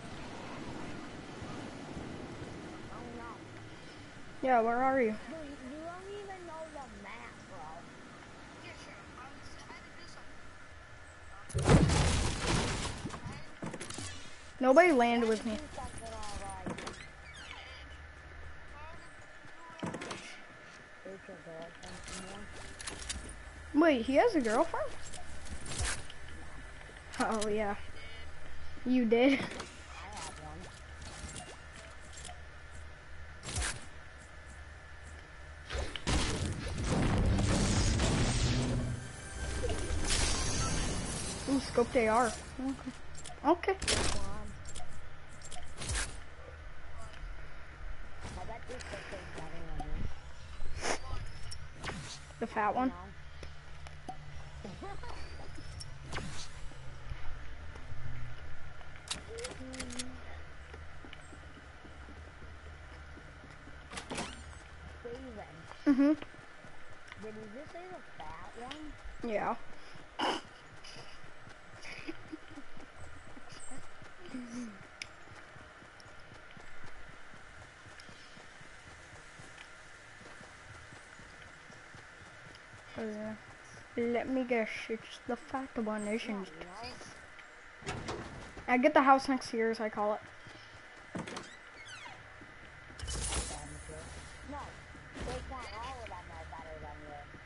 Oh no. Yeah, where are you? Dude, you don't even know the map, bro. Nobody land with me. Do something alright. Take your girlfriend some more. Wait, he has a girlfriend? Oh yeah. You did? I have one. Ooh, scoped A R. Okay. Okay. One. I bet this picture's better than you. The fat one. No. Steven, Mm-hmm. did you just say the fat one? Yeah. Uh, let me guess, it's the fat one, isn't it? No. I get the house next to yours, I call it. No. They not all of them are better than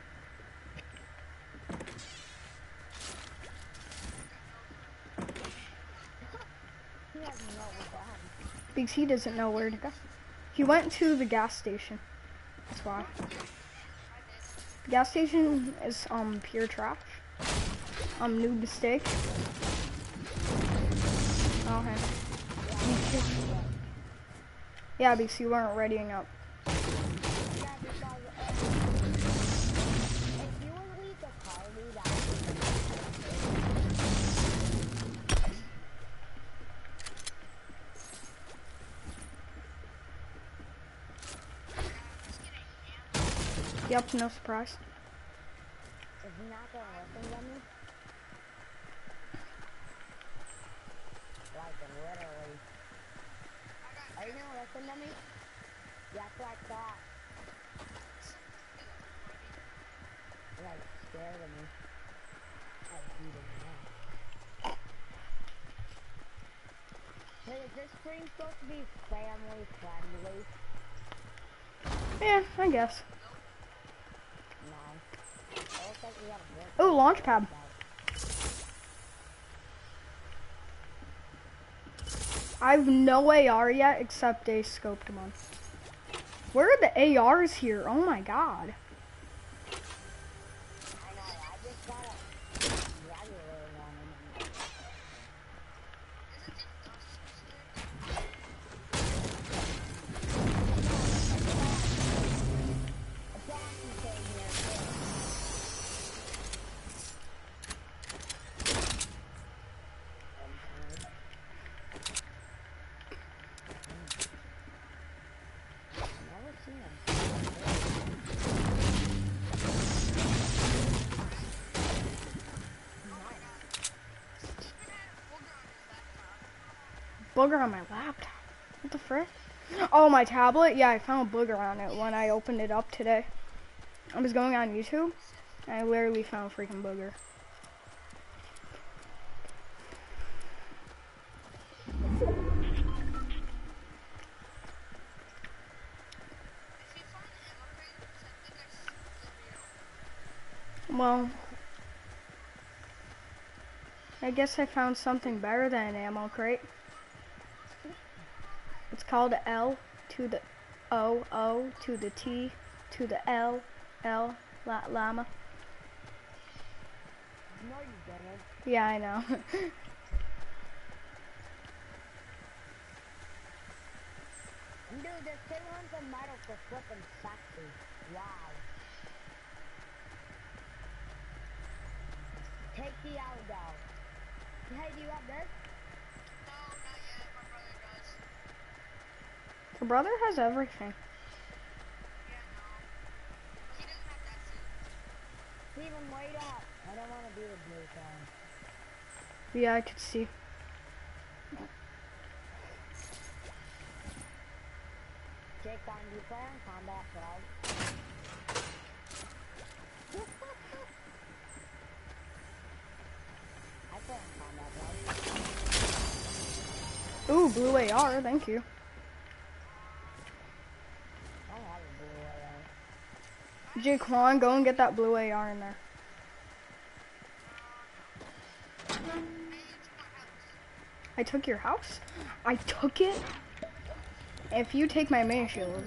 you. He has no gun. Because he doesn't know where to go. He went to the gas station. That's why. The gas station is um pure trash. Um new mistake. Okay. Yeah, because you weren't readying up. Yeah, because uh, if you would leave the car, dude, that would be Yep, no surprise. Is he not gonna listen to me? Like, literally. Are you gonna listen to me? That's what I thought. Like, scared of me. I beat him up. Hey, is this stream supposed to be family friendly? Yeah, I guess. No. It looks like we have a work. Oh, launch pad. I have no A R yet except a scoped one. Where are the A Rs here? Oh my god. I know, I just got a regular one. A donkey came here too. Never seen him. Booger on my laptop. What the frick? Oh, my tablet? Yeah, I found a booger on it when I opened it up today. I was going on YouTube, and I literally found a freaking booger. Well, I guess I found something better than an ammo crate. It's called L to the O, O to the T to the L, L, la, llama. No, you didn't. Yeah, I know. Dude, the two hundred medals are flipping sexy. Wow. Take the L down. Hey, do you have this? No, not yet. My brother does. Your brother has everything. Yeah, no. He doesn't have that suit. Steven, wait up. I don't want to be with blue phone. Yeah, I could see. Jake, on you play on Combat Pro? I play on Combat Pro. Ooh, blue A R, thank you. I don't have a blue A R. Jaquan, go and get that blue A R in there. I took your house? I took it? If you take my main shield.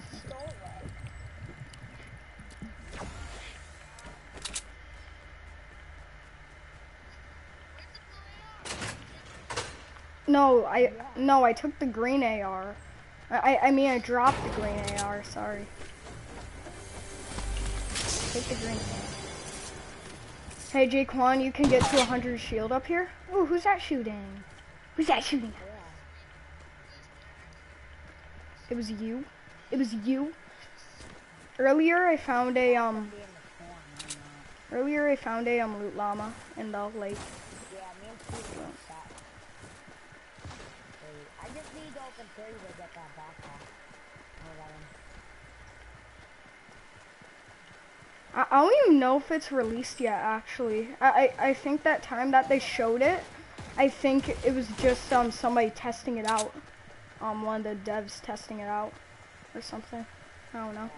No, I no, I took the green A R. I I mean I dropped the green A R, sorry. Take the green A R. Hey Jaquan, you can get to one hundred shield up here? Ooh, who's that shooting? Who's that shooting? It was you. It was you. Earlier I found a um. Earlier I found a um loot llama in the lake. Yeah, me and Steven are set. I just need to open three to get that backpack. I, I don't even know if it's released yet. Actually, I, I I think that time that they showed it, I think it was just um somebody testing it out. Um, one of the devs testing it out, or something. I don't know.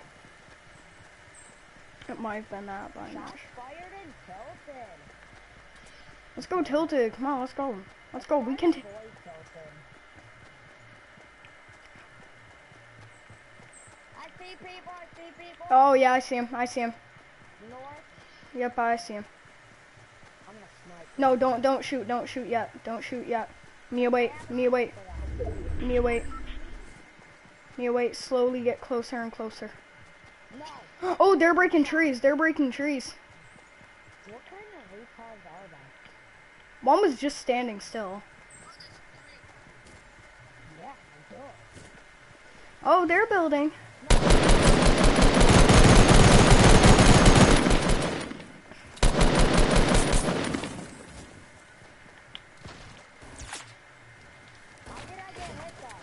It might have been that, but I'm not sure. Fired and tilted. Let's go tilted. Come on, let's go. Let's go. We can. T I see people. I see people. oh yeah, I see him. I see him. North. Yep, I see him. I'm gonna snipe. No, don't don't shoot. Don't shoot yet. Don't shoot yet. Mia, wait. Mia, wait. Mia, wait. Mia, wait. Slowly get closer and closer. No. Oh, they're breaking trees. They're breaking trees. What kind of retards are they? One was just standing still. Yeah, I do. Oh, they're building. How did I get hit though?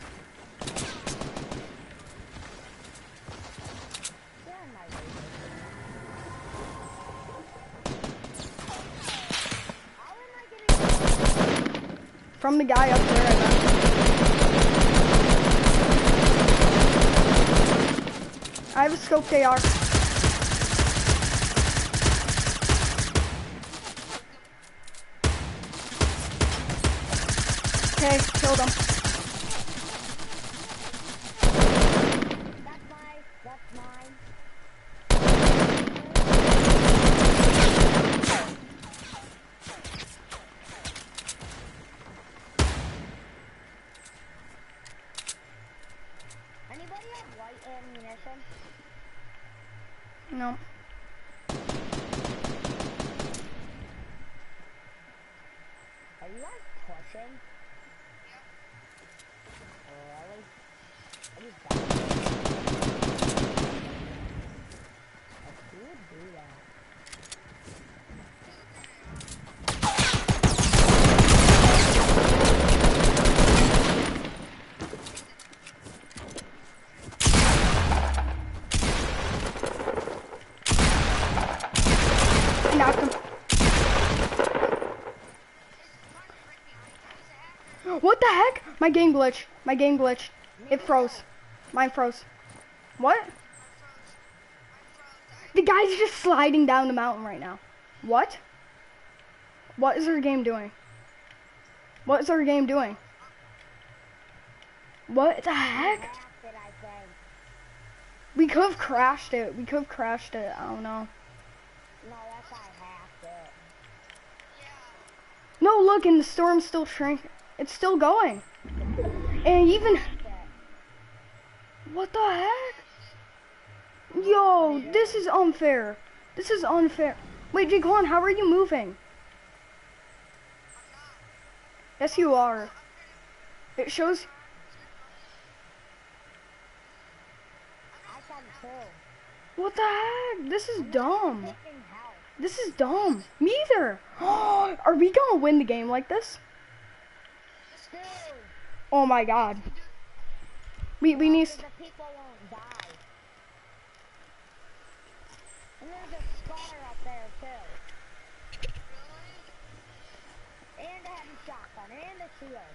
They're in my way. How am I getting From the guy up there, I bet. I have a scoped A R. Okay, killed him. That's mine. That's mine. Anybody have white ammunition? No. Are you guys pushing? Really? I just died. Like, who would do that? I knocked him. What the heck? My game glitched. My game glitched. It froze. Mine froze. What? I froze. I froze. I The guy's just sliding down the mountain right now. What? What is our game doing? What is our game doing? What the heck? Hacked it, I think. We could have crashed it. We could have crashed it. I don't know. No, that's I hacked it. No, look, and the storm's still shrinking. It's still going. And even... Hacked it. What the heck? Yo, this is unfair. This is unfair. Wait, Jaquan, how are you moving? Yes, you are. It shows... I can too. What the heck? This is dumb. Taking help. This is dumb. Me either. Are we gonna win the game like this? Dude, Oh my god. We we need... the people won't die. And there's a scar up there too. And a heavy shotgun and a shield.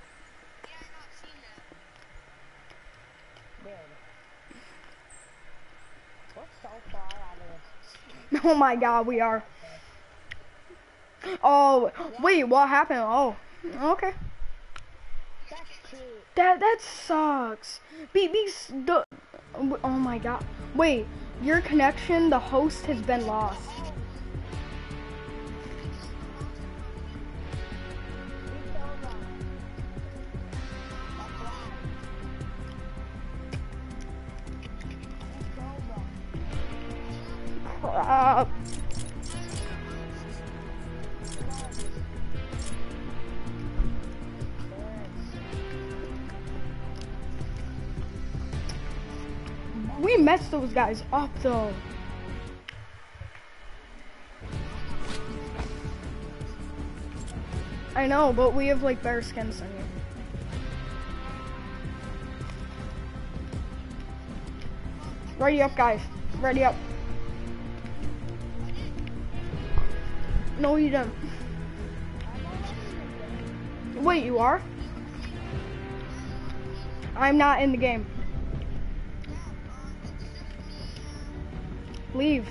Dude. We're so far out of this. Oh my god, we are. Oh, wait, what happened? Oh, okay. That's cheap. That that sucks. Be, be, the, oh my god. Wait, your connection, the host has been lost. We killed them. That's why. We killed them. Crap. We messed those guys up though. I know, but we have like better skins than you. Ready up, guys. Ready up. No, you don't. Wait, you are? I'm not in the game. Leave.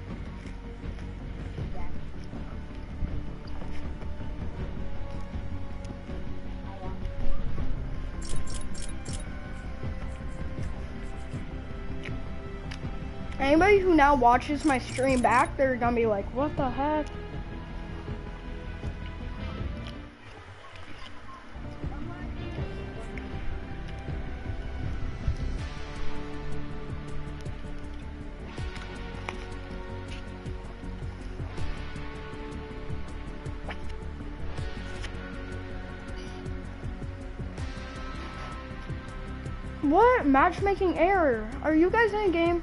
Anybody who now watches my stream back, they're gonna be like, what the heck? What? Matchmaking error. Are you guys in a game?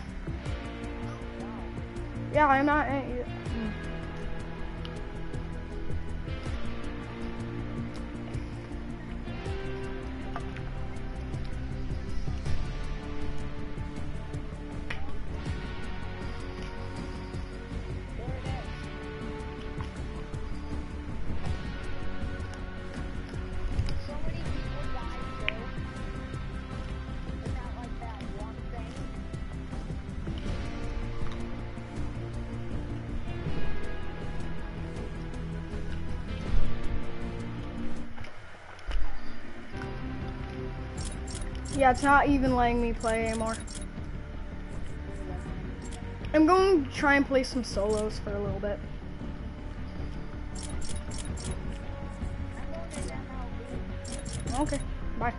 Yeah, I'm not in. So many people died too. Is that like that one thing? Yeah, it's not even letting me play anymore. I'm going to try and play some solos for a little bit. I'm going to M L B. Okay, bye.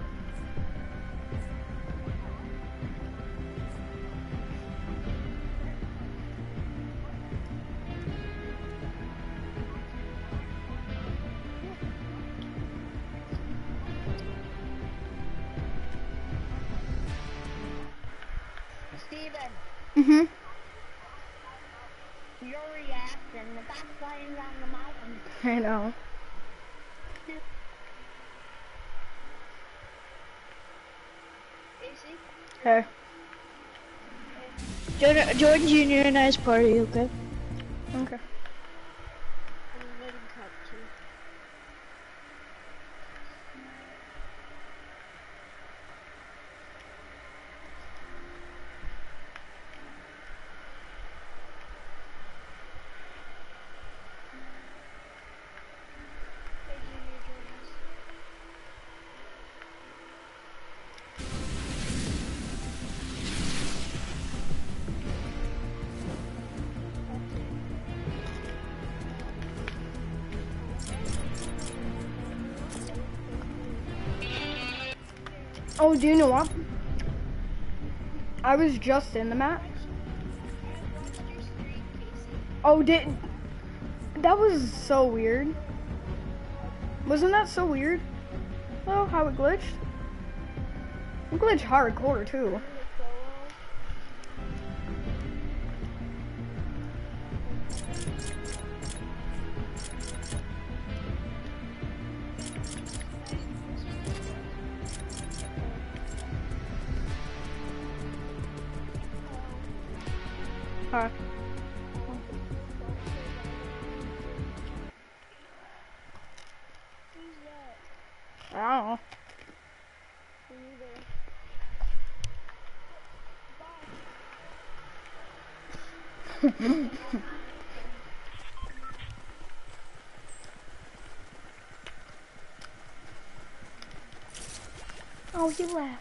Steven, Mm-hmm. your reaction, the guy's flying down the mountain. I know. Casey? Hey. Jordan, Jordan Junior and I's party, okay? Okay. I'm inviting Cup too. Oh, do you know what? I was just in the map. Oh, did that was so weird. Wasn't that so weird? Oh, how it glitched. It glitched hardcore too. Huh. I don't know. Oh, he left.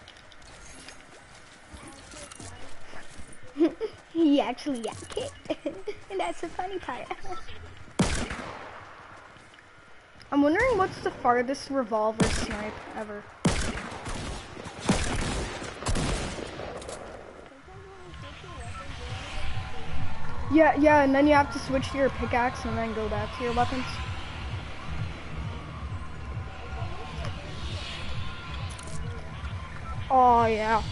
He actually got kicked. And that's the funny part. I'm wondering what's the farthest revolver snipe ever. Yeah, yeah, and then you have to switch to your pickaxe and then go back to your weapons. Oh, yeah.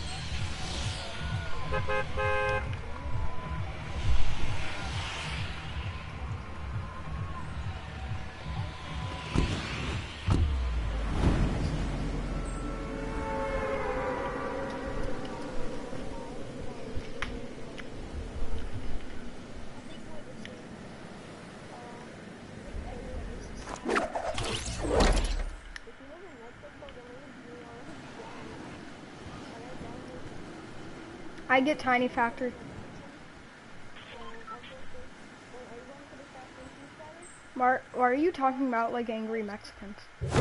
I get Tiny Factory. Mar, why are you talking about like angry Mexicans?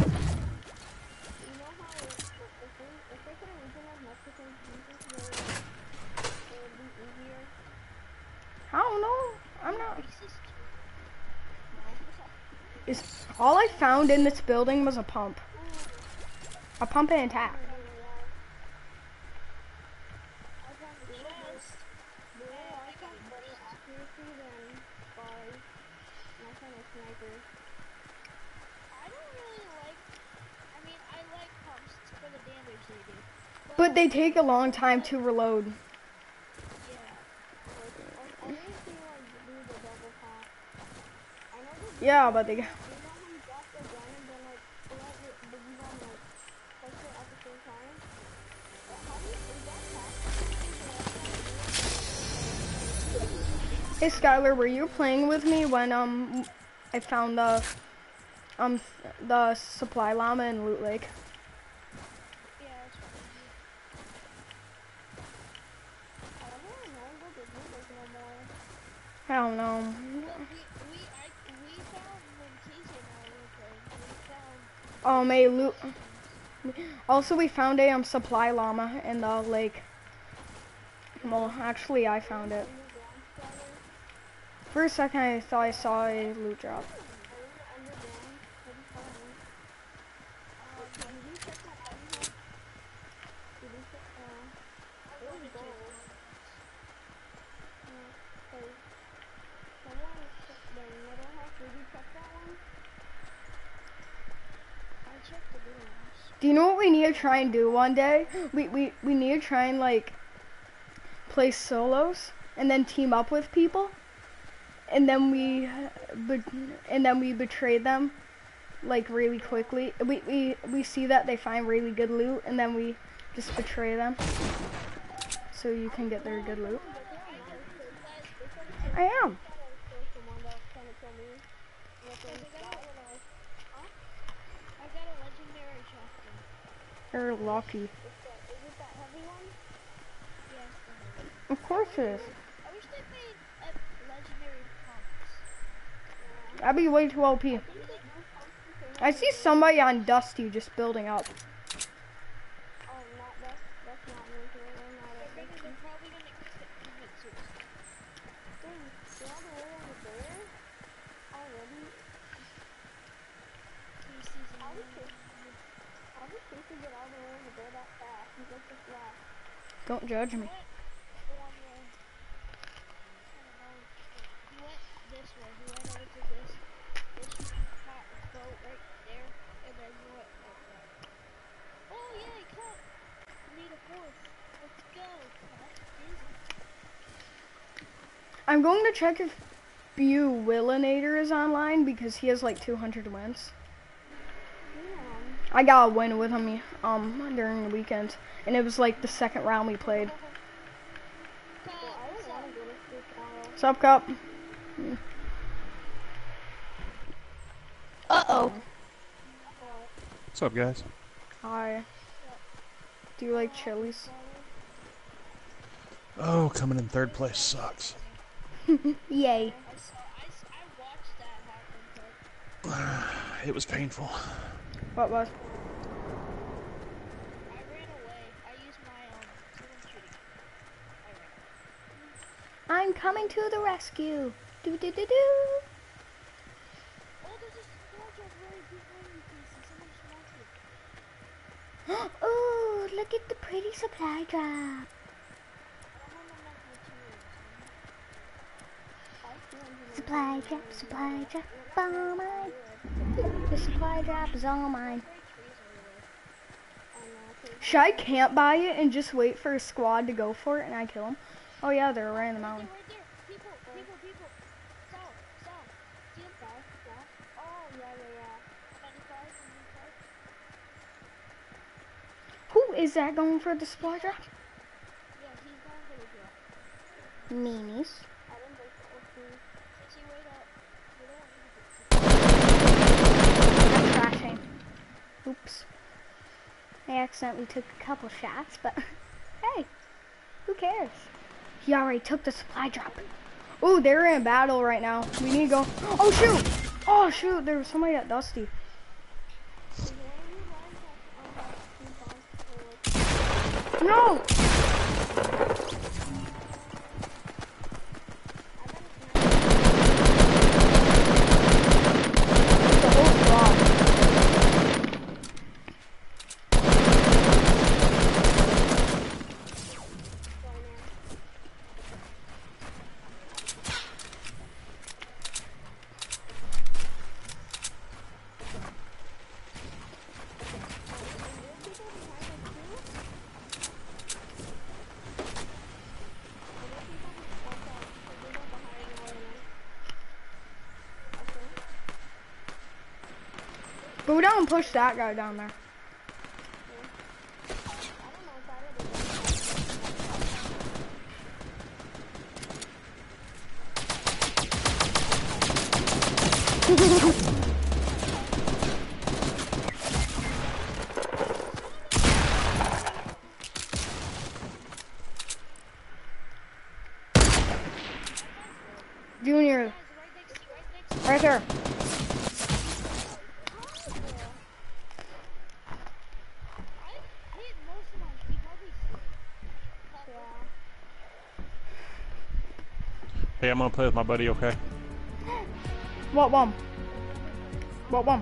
I don't know. I'm not. Is all I found in this building was a pump. A pump and attack. But they take a long time to reload. Yeah, but they. Hey Skylar, were you playing with me when um I found the um the supply llama in Loot Lake? I don't know. Um, a loot. Also, we found a um supply llama in the lake. Well, actually, I found it. For a second, I thought I saw a loot drop. Do you know what we need to try and do one day? We we we need to try and like play solos and then team up with people, and then we be and then we betray them like really quickly. We we we see that they find really good loot, and then we just betray them so you can get their good loot. I am. They're lucky. Of course it is. I wish they made uh, legendary pumps. That'd be way too O P. I see somebody on Dusty just building up. used to get all the way over there that fast. He's like this last. Don't judge me. The one where, I don't know, he went this way. He went over to this, this hot boat right there, and then he went like that. Oh yeah, he caught. We need a fourth. Let's go. Oh, that's easy. I'm going to check if Bu Willinator is online because he has like two hundred wins. I got a win with him um during the weekend, and it was like the second round we played. What's up, Cup? Uh oh. What's up, guys? Hi. Do you like chilies? Oh, coming in third place sucks. Yay. I saw. I, s- I watched that happen, but It was painful. What was? I ran away. I used my um. Someone shooting. I ran. I'm coming to the rescue. Do do do do. Oh, there's a supply drop right behind you, Casey. Someone smashed it. Oh, look at the pretty supply drop. I don't have enough materials. Supply drop, supply drop, all mine. The supply drop is all mine. Should I camp by it and just wait for a squad to go for it and I kill them? Oh yeah, they're right in the mountain. Right there. People, people, people. South, south. See them? South, south. Oh, yeah, yeah, yeah. ninety-five, ninety-five. Who is that going for the supply drop? Yeah, he's going for the drop. Meanies. I didn't think so. Casey, wait up. We don't want you to I'm crashing. Oops. I accidentally took a couple shots, but hey, who cares? He already took the supply drop. Ooh, they're in a battle right now. We need to go. Oh shoot! Oh shoot! There was somebody at Dusty. No! It's a whole squad. Go down and push that guy down there. Junior, right there. Hey, I'm gonna play with my buddy, okay? What one? What one?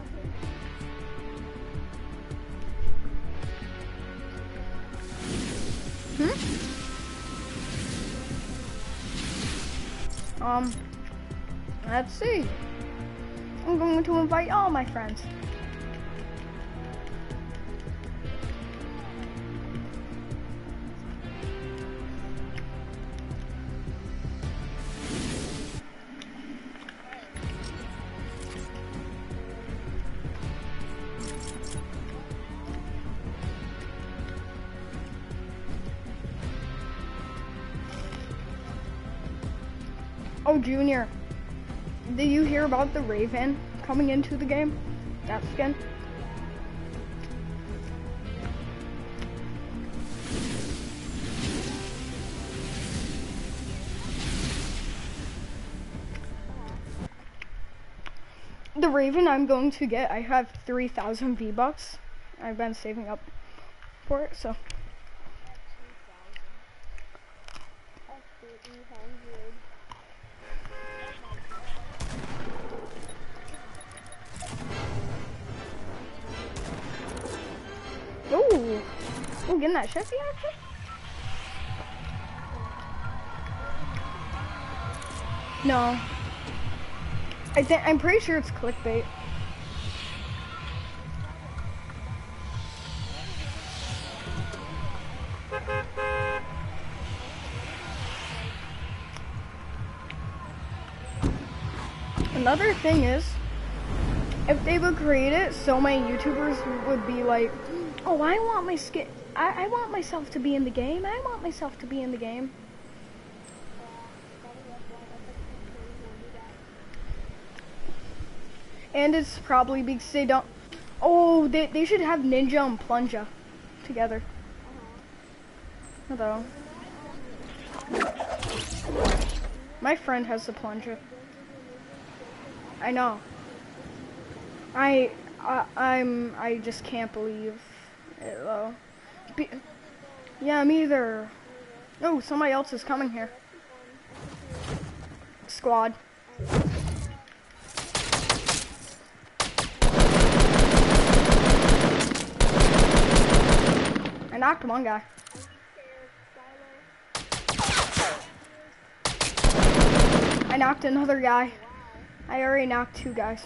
Hmm? Um, let's see. I'm going to invite all my friends. Oh, Junior, did you hear about the Raven coming into the game? That skin? The Raven I'm going to get, I have three thousand V-Bucks. I've been saving up for it, so. Oh, getting that Sheffy action? No. I think I'm pretty sure it's clickbait. Another thing is, if they would create it, so many YouTubers would be like, oh, I want my skin, I, I want myself to be in the game, I want myself to be in the game. And it's probably because they don't, oh, they, they should have Ninja and Plunger together. Although, my friend has the Plunger. I know. I, I, I'm, I just can't believe it though. Be, yeah, me either. Oh, somebody else is coming here. Squad. I knocked one guy. I knocked another guy. I already knocked two guys.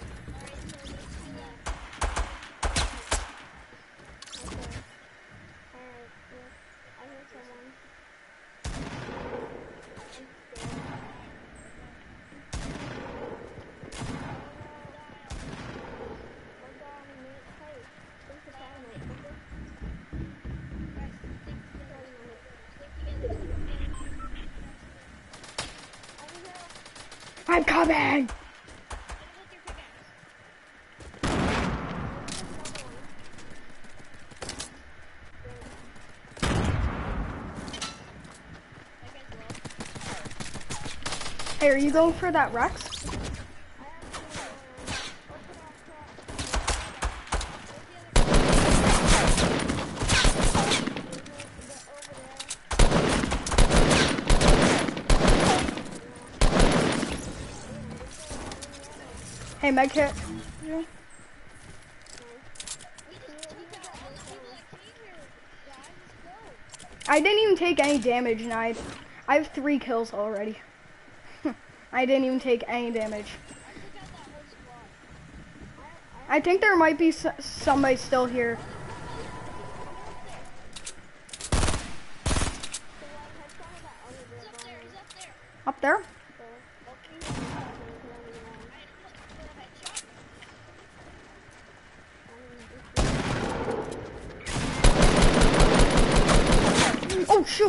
I'm coming! Hey, are you going for that Rex? Hey, medkit. Yeah. I didn't even take any damage, and I, I have three kills already. I didn't even take any damage. I think there might be s somebody still here. Up there? Oh, shoot!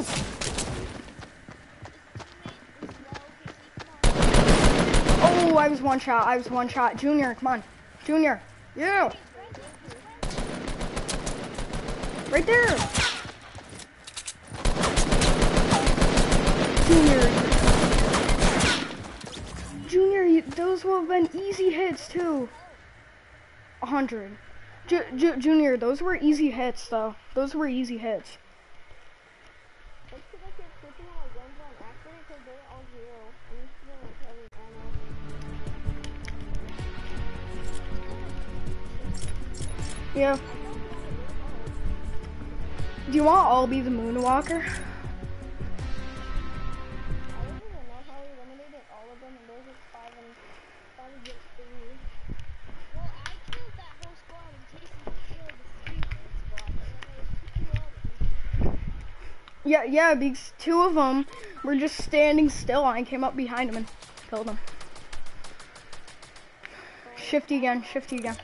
Oh, I was one shot. I was one shot. Junior, come on. Junior. Yeah. Right there. Junior. Junior, you, those would have been easy hits, too. A hundred. Ju Ju Junior, those were easy hits, though. Those were easy hits. Yeah. Do you want all be the Moonwalker? Yeah, yeah, because two of them were just standing still and I came up behind them and killed them. Shifty again, shifty again.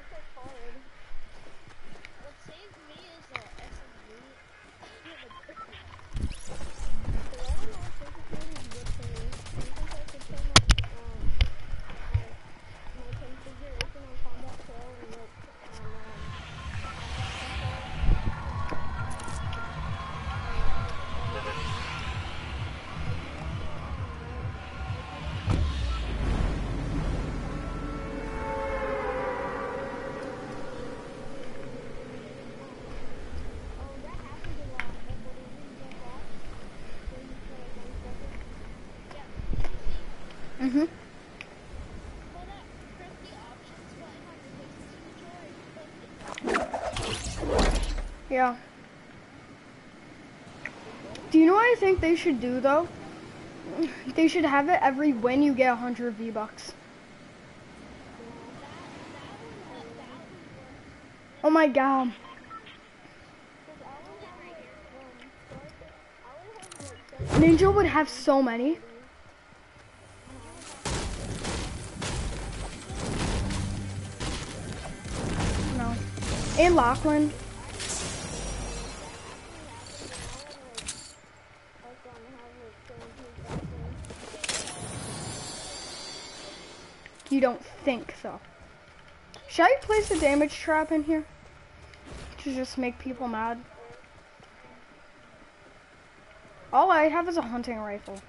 Mm-hmm. Yeah. Do you know what I think they should do though? They should have it every when you get one hundred V-Bucks. Oh my god. Ninja would have so many. No. And Lachlan. You don't think so. Should I place a damage trap in here? To just make people mad? All I have is a hunting rifle.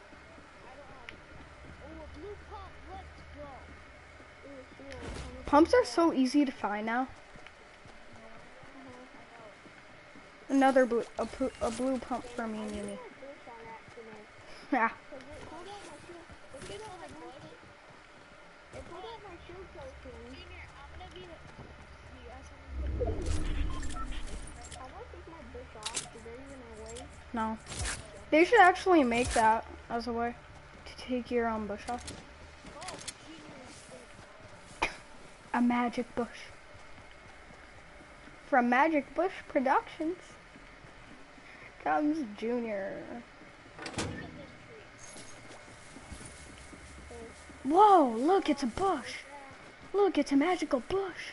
Pumps are so easy to find now. Another blue, a, a blue pump for me, Mimi. Yeah. No. They should actually make that as a way to take your own bush off. A magic bush. From Magic Bush Productions comes Junior. Whoa, look, it's a bush. Look, it's a magical bush.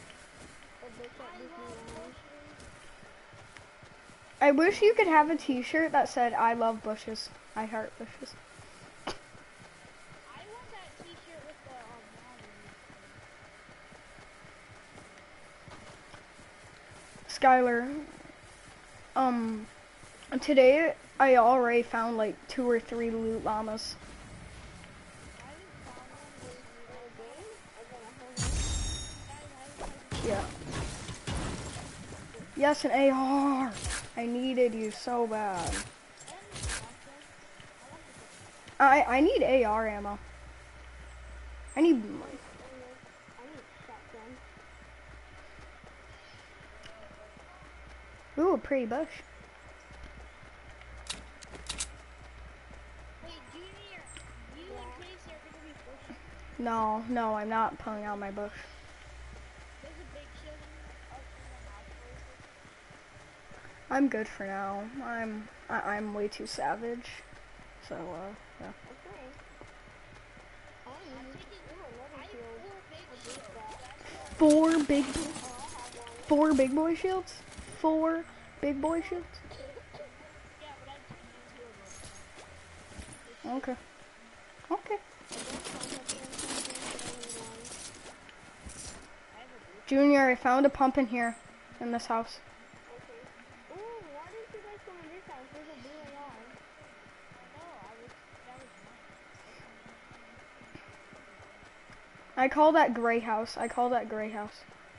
I wish you could have a t-shirt that said, I love bushes. I heart bushes. I want that t-shirt with the, um, Skylar, um, today I already found like two or three loot llamas. Yeah. Yes, an A R. I needed you so bad. I I need A R ammo. I need. Ooh, a pretty bush. Wait, Junior, you and Casey are gonna be pushing. No, no, I'm not pulling out my bush. There's a big shield up in the house. I'm good for now. I'm I, I'm way too savage. So uh, yeah. Four big, four big boy shields. Four big boy shields. Okay. Okay. Junior, I found a pump in here, in this house. I call that gray house. I call that gray house.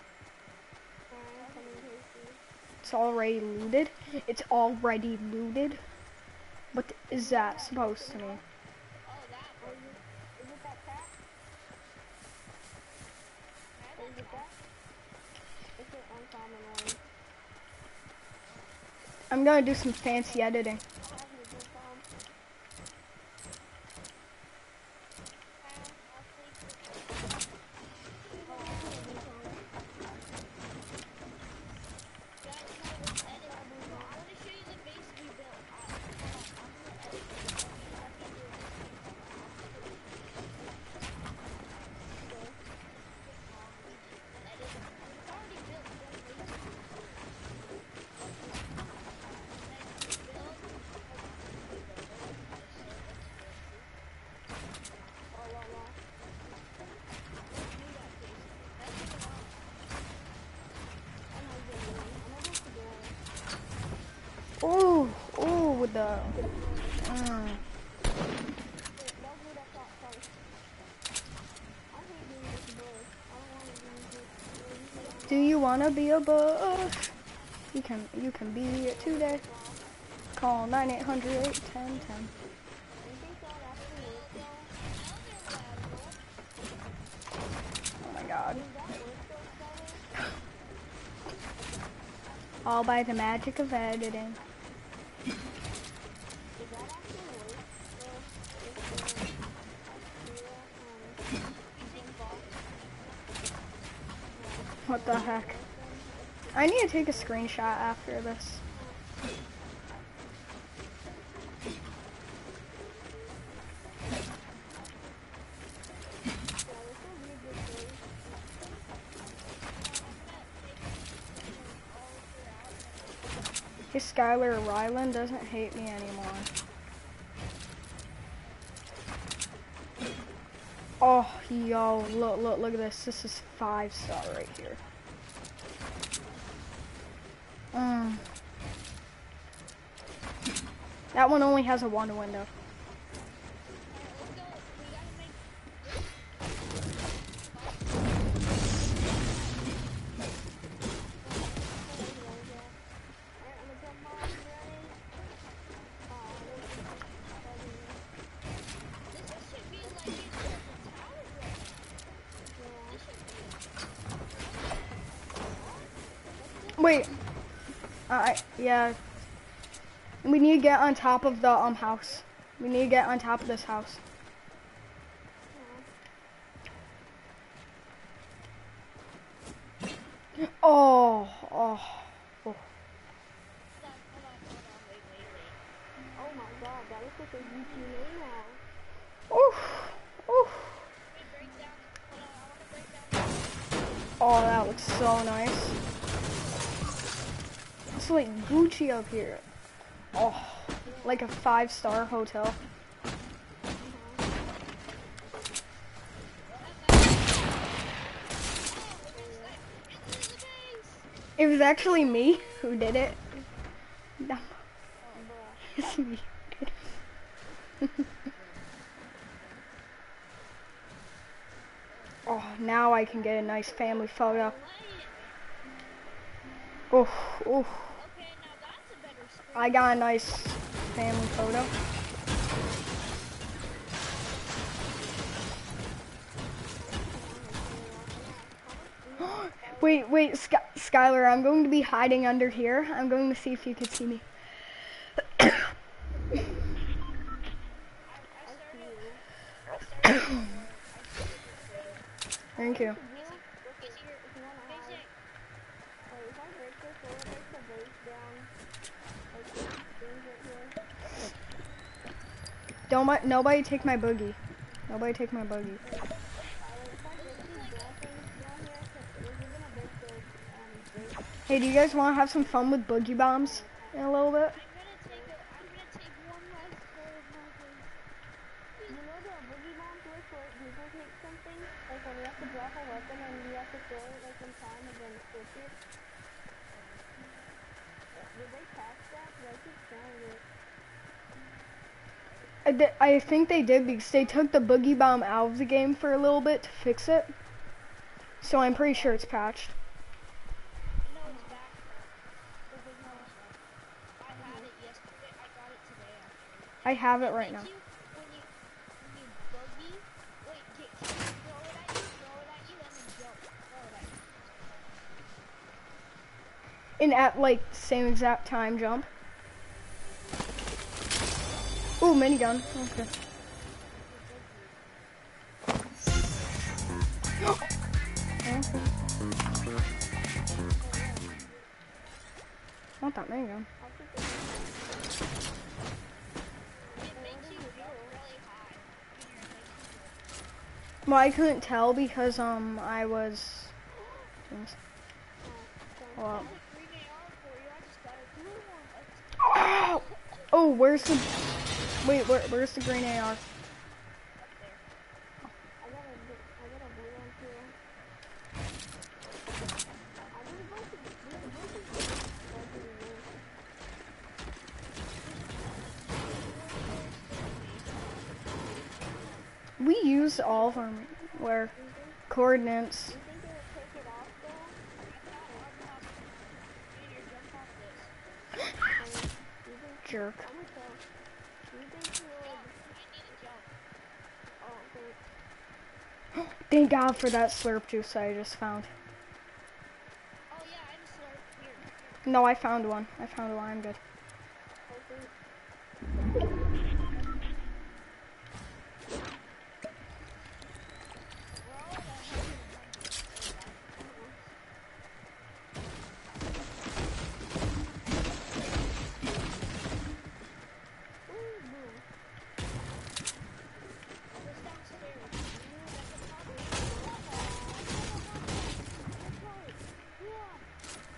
It's already looted. It's already looted. What is that supposed to mean? I'm gonna do some fancy editing. Oh, oh, with the. Uh. Do you wanna be a bush? You can, you can be it today. Call nine eight hundred eight ten ten. Oh my god. All by the magic of editing. What the heck? I need to take a screenshot after this. Hey, Skylar, Rylan doesn't hate me anymore. Oh, yo, look, look, look at this. This is five star right here. Mm. That one only has a one window. Wait. Uh, yeah. We need to get on top of the um house. We need to get on top of this house. Oh, oh, oh. Hold on, hold on, hold on, wait, wait, wait. Oh my god, that looks like a U T A now. Oof, oof. Let me break down, hold on, I want to break down. Oh, that looks so nice. It's like Gucci up here. Oh, like a five-star hotel. It was actually me who did it. No. It's me. Oh, now I can get a nice family photo. Oh, oh. Okay, now that's a better screen. I got a nice family photo. Wait, wait, Sky Skylar, I'm going to be hiding under here. I'm going to see if you can see me. Thank you. Don't mi- nobody take my boogie. Nobody take my boogie. Hey, do you guys want to have some fun with boogie bombs in a little bit? I'm gonna take a, I'm gonna take one last pull of my boogie. You know the boogie bomb glitch where people take something, like when you have to drop a weapon and you have to throw it like in time and then switch it? Did they patch that? Because I keep trying it. I, di- I think they did because they took the boogie bomb out of the game for a little bit to fix it. So I'm pretty sure it's patched. No, it's back. The boogie bomb's back. I had it yesterday. I got it today actually. I have it right now. Makes you, when you, when you boogie, wait, get, can you throw it at you, throw it at you, and then jump. Throw it at you. And at like same exact time jump. Ooh, minigun. Okay. Okay. Want that minigun? It makes you jump really high. Well, I couldn't tell because um I was. Well, Green A R for you, I just got a blue one. oh, oh, where's the? Wait, where, where's the green A R? I got a, I got a blue one too. I just want to, there's a bunch of stuff in there. We use all of them. Where coordinates. You think it would take it off though? Jerk. I'm gonna tell. Do you think it would? Oh, okay. Thank God for that slurp juice I just found. Oh yeah, I'm slurp here. No, I found one. I found one. I'm good.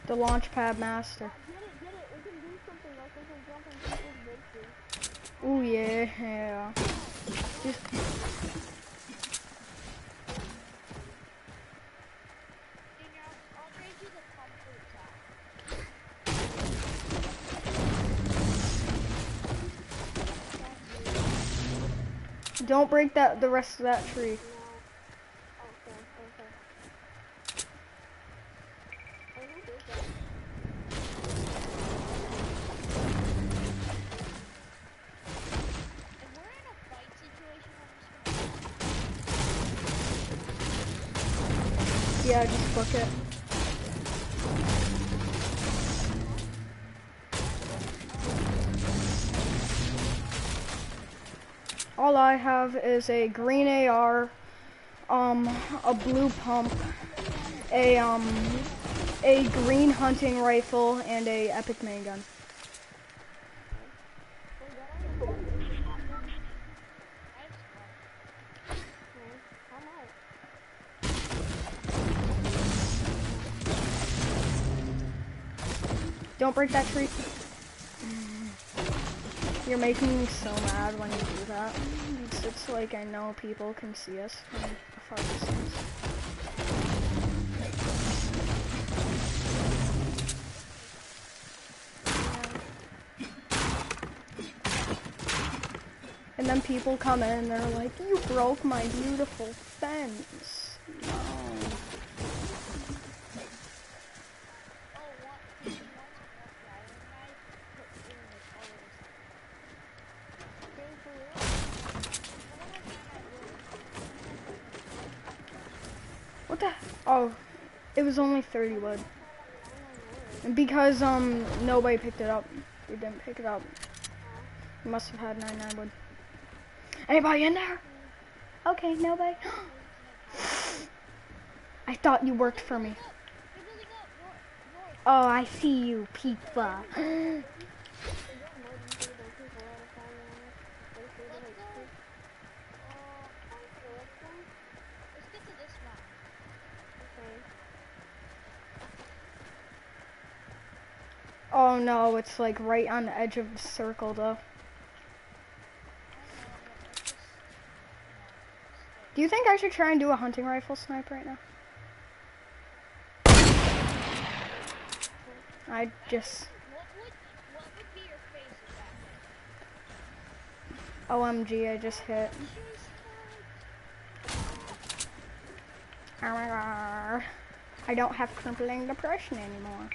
The launch pad master. Get it, get it. We can do something else. We can jump in people's bases. Ooh yeah, yeah. Just Junior, I'll, I'll trade you the comfort top. don't break that the rest of that tree. Okay, okay. I don't do that. If we're in a fight situation, I'm just gonna... Yeah, just book it. All I have is a green A R, um, a blue pump, a um, a green hunting rifle, and a epic main gun. Don't break that tree. You're making me so mad when you do that. It's, it's like I know people can see us from a far distance. And then people come in and they're like, you broke my beautiful fence. No. What the? Oh, it was only thirty wood. And because um nobody picked it up, we didn't pick it up. We must have had ninety-nine wood. Anybody in there? Okay, nobody. I thought you worked for me. Oh, I see you, Pizza. Oh no, it's like right on the edge of the circle though. Do you think I should try and do a hunting rifle snipe right now? I just... What would, what would be your face at that? O M G, I just hit. I don't have crippling depression anymore.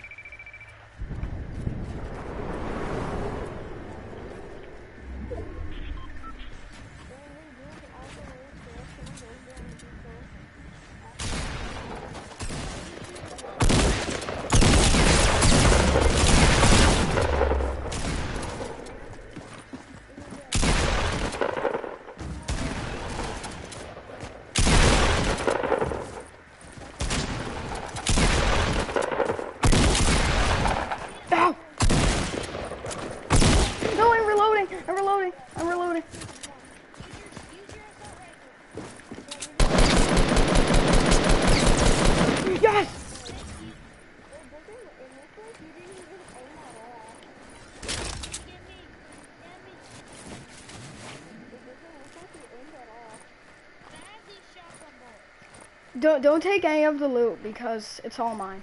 Don't don't take any of the loot because it's all mine.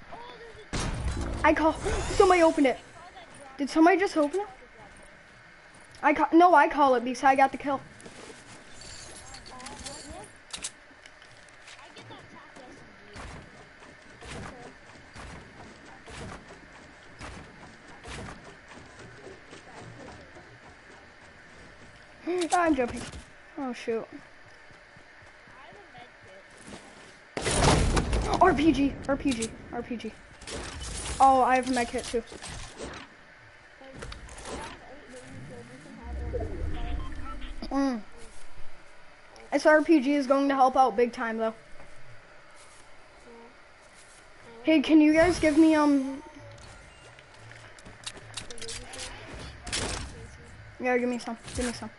I call somebody opened it. Did somebody just open it? I call no, I call it because I got the kill. I'm jumping. Oh shoot. R P G, R P G, R P G. Oh, I have a med kit too. Mm. This R P G is going to help out big time though. Hey, can you guys give me um? Yeah, give me some. Give me some.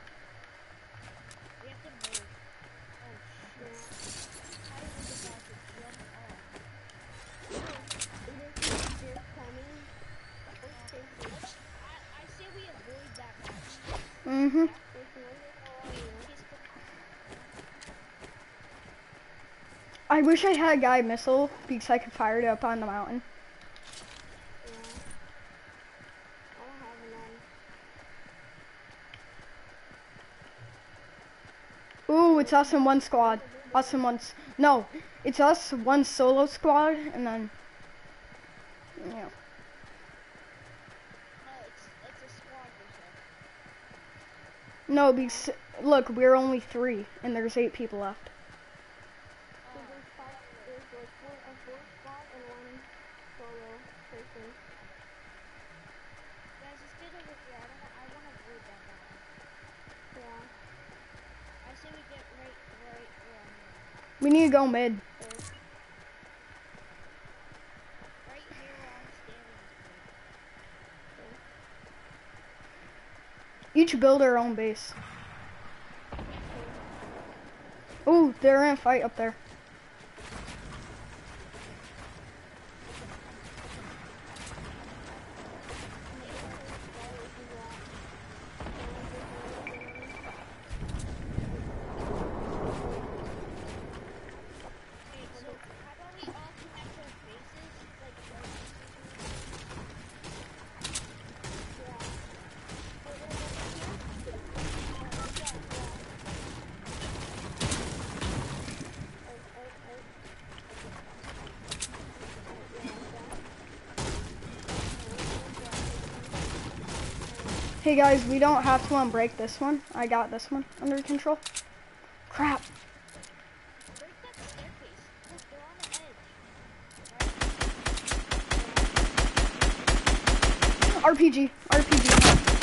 Mm-hmm. I wish I had a guide missile because I could fire it up on the mountain. Ooh, it's us and one squad. Us and one. S no, it's us, one solo squad, and then. Yeah. No, it's it's a squad versus. No, because look, we're only three, and there's eight people left. Guys, let's get over here. I don't want. I want to avoid that mountain. Yeah. I say we get right, right around here. We need to go mid. Right here where I'm standing is Each build our own base. Ooh, they're in a fight up there. Hey guys, we don't have to unbreak this one. I got this one under control. Crap. Break that staircase. Look, they're on the edge. R P G, R P G.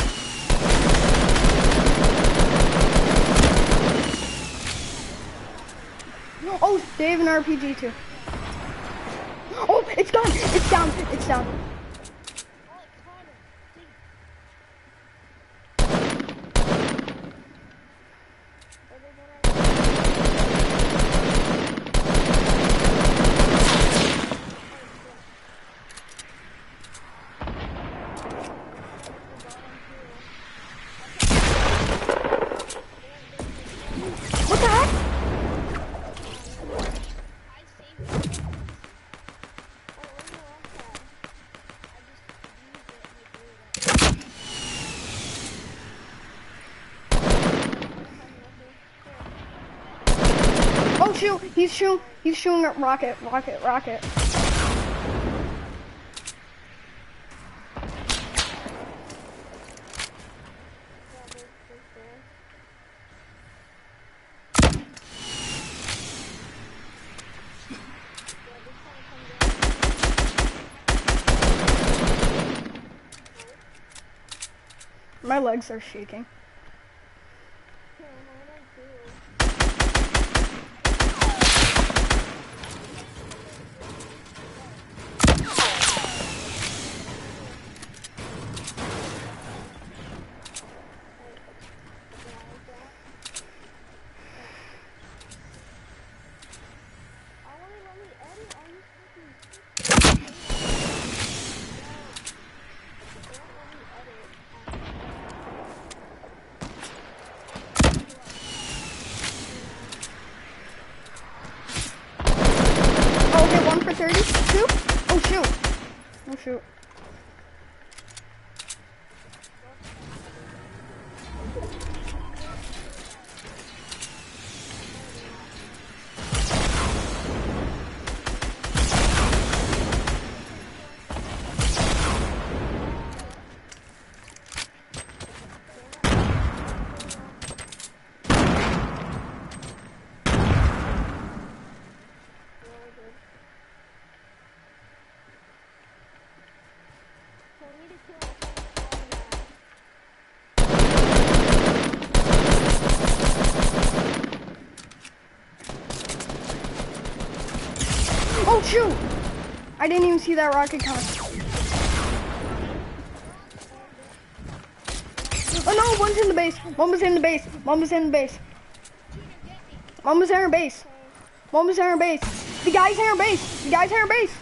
Oh, they have an R P G too. Oh, it's gone, it's down, it's down. What the heck? Oh shoot, he's shooting, he's shooting at rocket, rocket, rocket. My legs are shaking. thirty-two? Oh shoot. Oh shoot. Oh shoot! I didn't even see that rocket coming. Oh no, one's in the base. One was in the base. One was in the base. One was in her base. One was in her base. The guy's in her base. The guy's in her base.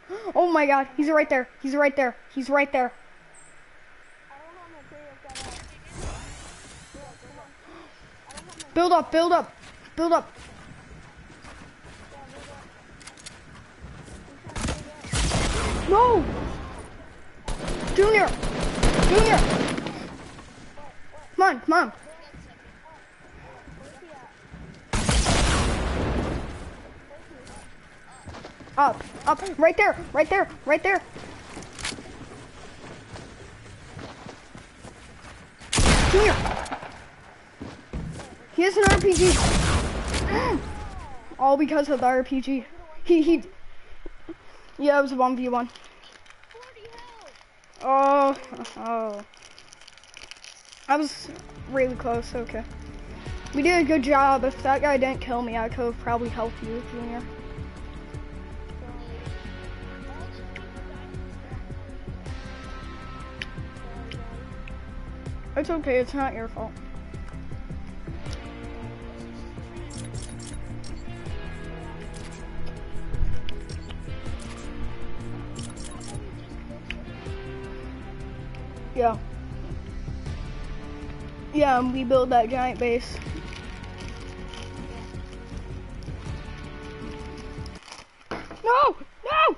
Oh my god, he's right there. He's right there. He's right there. I don't have my prayer cut out. Yeah, come on. I don't have my Build up, build up, build up. yeah, build up. I'm trying to build up. No! Junior! Junior! Come on, come on. Where's he at? Up, up, right there, right there, right there. Junior! He has an R P G. All because of the R P G. He, he, yeah, it was a one v one. forty health! Oh, oh. I was really close, okay. We did a good job. If that guy didn't kill me, I could have probably helped you, Junior. It's okay, it's not your fault. Yeah. Yeah, and we build that giant base. No! No!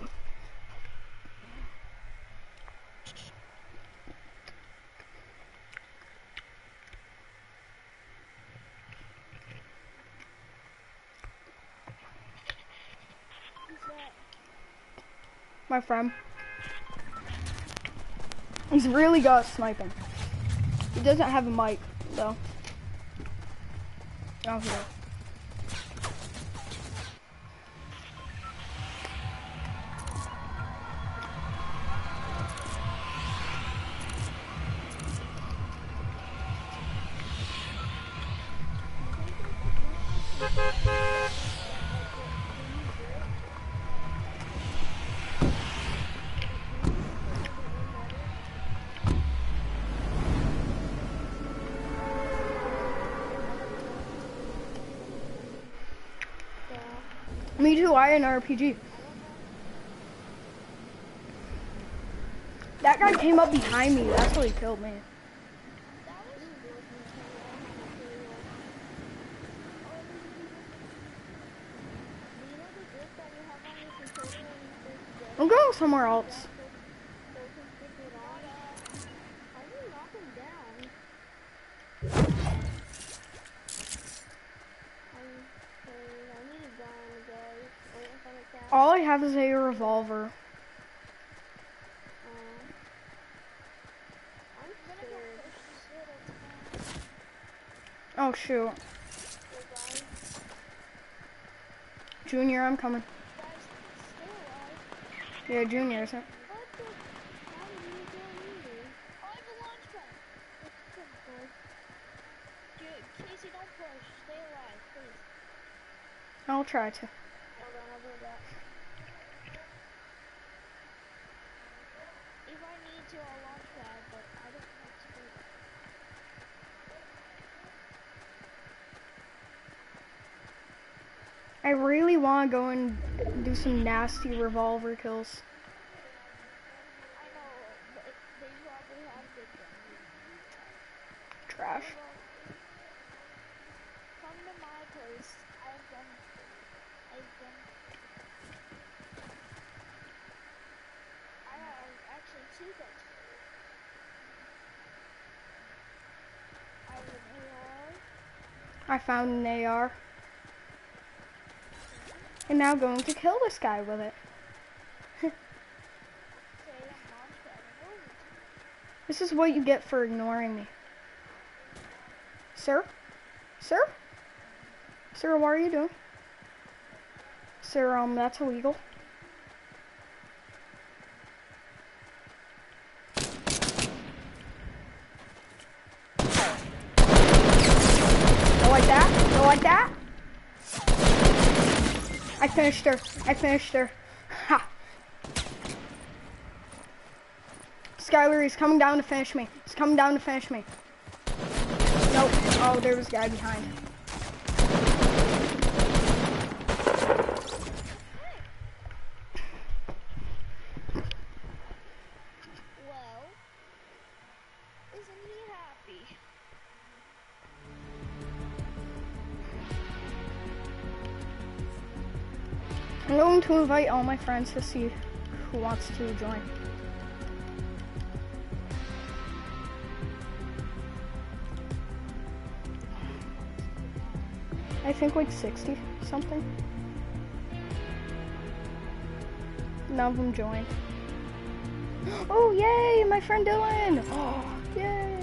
My friend. He's really good at sniping. He doesn't have a mic, though. Oh, yeah. Me too, I had an R P G. That guy came up behind me, that's what he killed me. I'm going somewhere else. All I have is a revolver. Oh shoot. Junior, I'm coming. Yeah, Junior, isn't it? Casey, don't push. Stay alive, please. I'll try to. Hold on, I'll do that. If I need to, I'll launch pad, but I don't want to do that. I really want to go and do some nasty revolver kills. I know, but they probably have good guns. Trash. Come to my place. I've done. I've done. I have actually two guns for you. I have an A R. I found an A R. And now going to kill this guy with it. Okay, I'm launch padding over to you. This is what you get for ignoring me. Sir? Sir? Sir, what are you doing? Sir, um, that's illegal. Go like that? Go like that? I finished her. I finished her. Ha! Skylar, he's coming down to finish me. He's coming down to finish me. Nope. Oh, there was a guy behind. I'm going to invite all my friends to see who wants to join. I think like sixty something. None of them joined. Oh yay, my friend Dylan! Oh yay!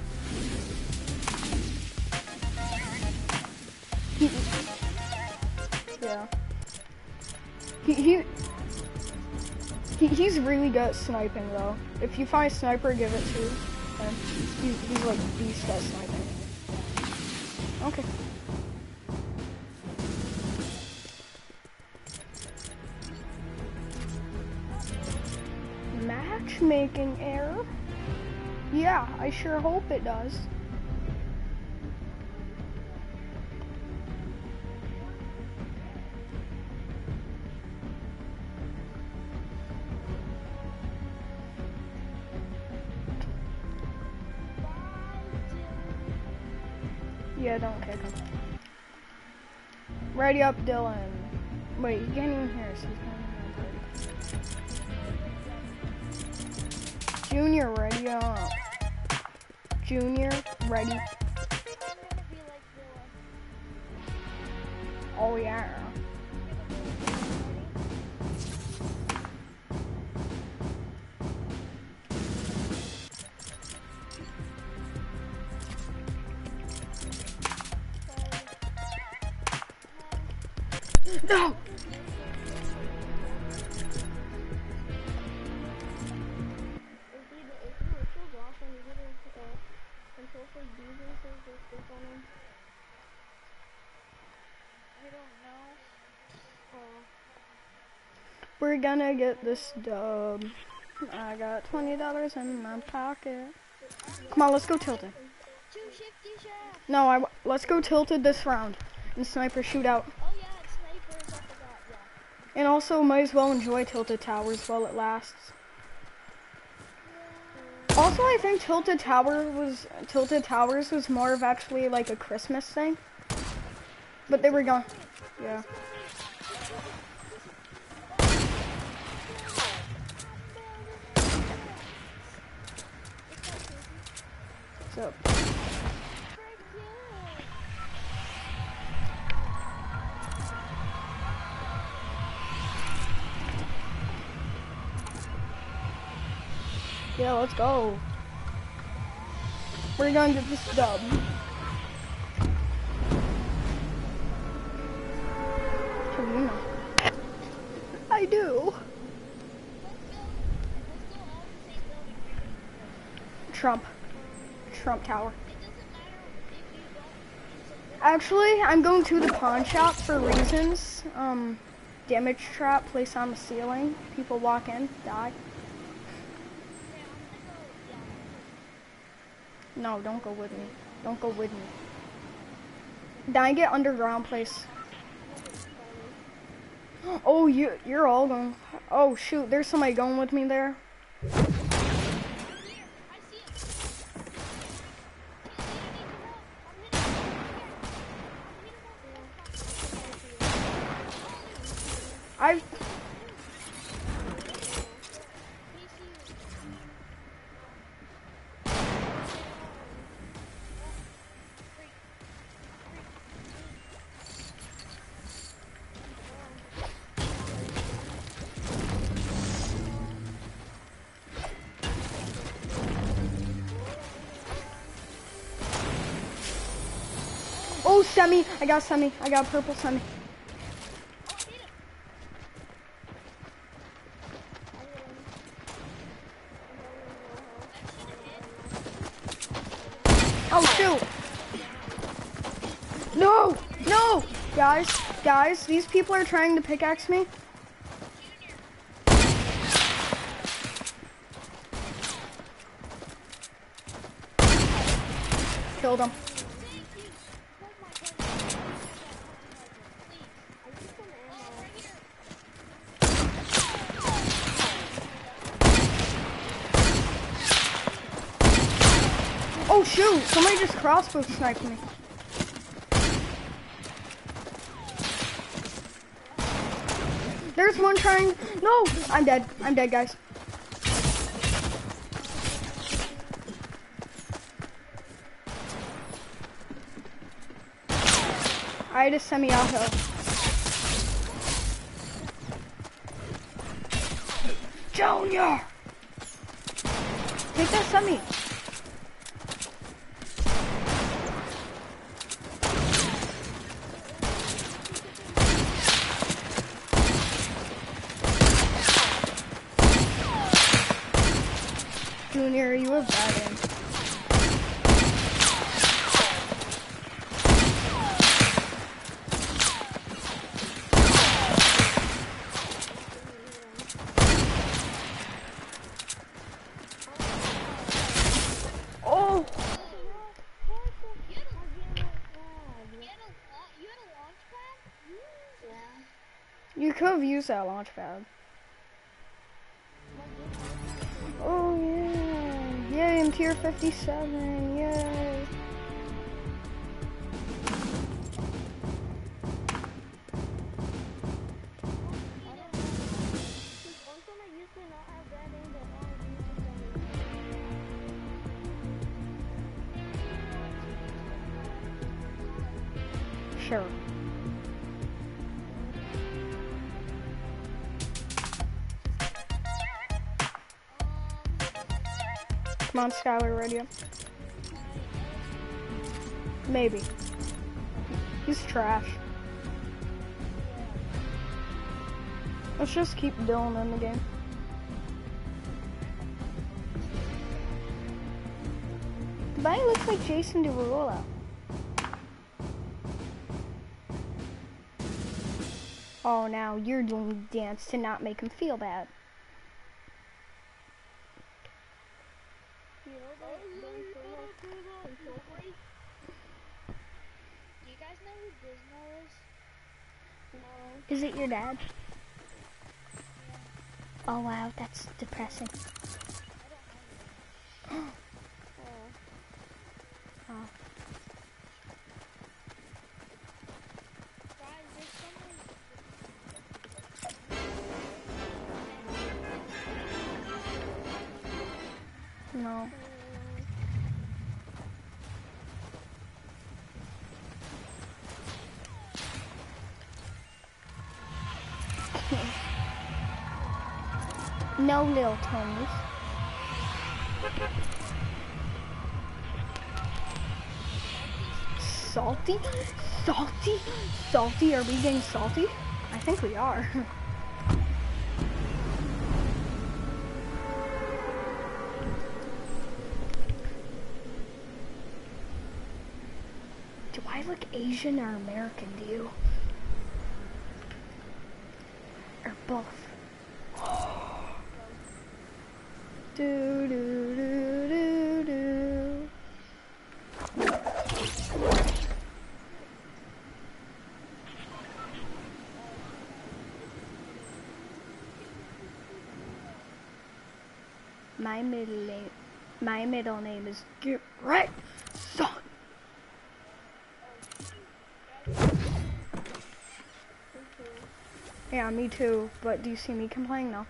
He, yeah. He, he he he's really good at sniping though. If you find a sniper, give it to him. He's he's like beast at sniping. Okay. Matchmaking error? Yeah, I sure hope it does. Yeah, don't kick him. Ready up, Dylan. Wait, he can't even hear us. He's not even Junior, ready up. Junior, ready. Oh yeah. No! We're gonna get this dub. I got twenty dollars in my pocket. Come on, let's go tilted. No, I, let's go tilted this round. And sniper shootout. Oh yeah, it's snipers, I forgot, yeah. And also, might as well enjoy tilted towers while it lasts. Also, I think tilted tower was tilted towers was more of actually like a Christmas thing. But they were gone. Yeah. So. Yeah, let's go. We're gonna get this dub. How do you know? I do. Trump. Trump Tower. Actually, I'm going to the pawn shop for reasons. Um, damage trap placed on the ceiling. People walk in, die. No, don't go with me. Don't go with me. Die, get underground place. Oh, you, you're all going. Oh shoot, there's somebody going with me there. I've. Oh, semi. I got semi. I got purple semi. Oh, shoot. No, no. Guys, guys, these people are trying to pickaxe me. Killed him. Oh shoot, somebody just crossbow sniped me. There's one trying. No, I'm dead. I'm dead, guys. I had a semi-auto. Junior! Take that semi. Junior, you were bad in. Oh! You had a, you had a, la- you had a launch pad? Yeah. You could have used that launch pad. Oh yeah! Yay, I'm tier fifty-seven, yay! One time I used to not have that aim, but now I use it so Sure. Come on, Skylar, ready up. Maybe. He's trash. Let's just keep Dylan in the game. The bunny looks like Jason Derulo. Oh, now you're doing the dance to not make him feel bad. You know that Do you guys know who Disno is? No. Is it your dad? Oh wow, that's depressing. Oh. Guys, there's someone. No. No, little Tonys. Salty? Salty? Salty? Are we getting salty? I think we are. Do I look Asian or American to you? Or both? Do do do do do. My middle name, my middle name is Get Right, Son. Yeah, me too. But do you see me complaining now?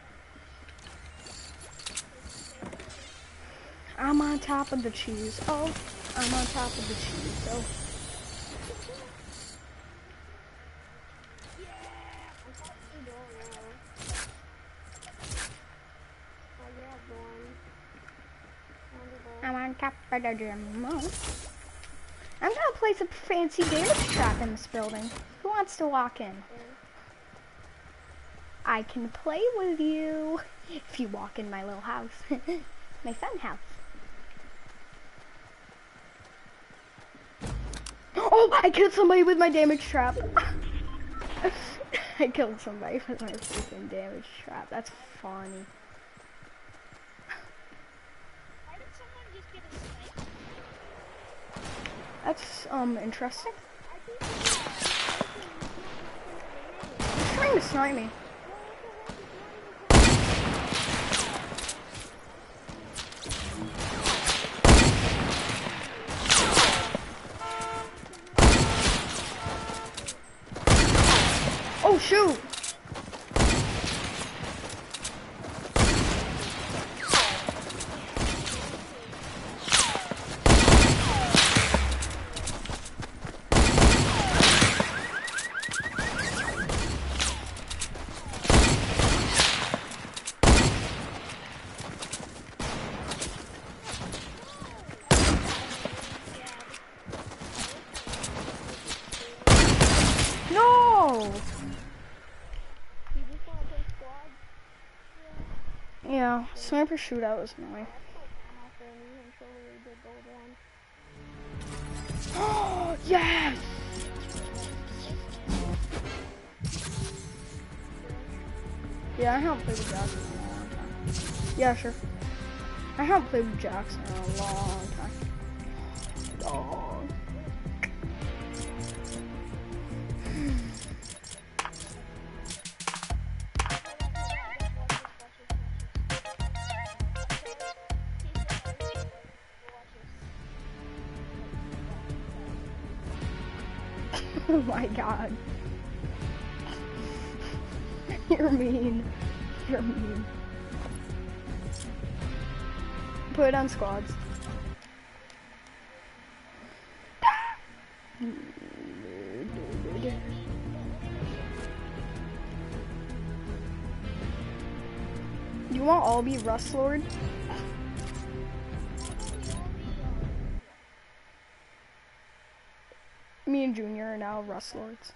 I'm on top of the cheese. Oh, I'm on top of the cheese. Oh. I'm on top of the gym. Oh. I'm gonna place a fancy damage trap in this building. Who wants to walk in? I can play with you if you walk in my little house. My fun house. Oh, I killed somebody with my damage trap. I killed somebody with my freaking damage trap. That's funny. Why did someone just get a snipe? That's um interesting. He's trying to snipe me. Oh shoot! Yeah, sniper shootout was annoying. Oh, yes! Yeah, I haven't played with Jackson in a long time. Yeah, sure. I haven't played with Jackson in a long time. Oh. Oh my god. You're mean. You're mean. Put it on squads. You want all be Rust Lord? Me and Junior are now Rust Lords.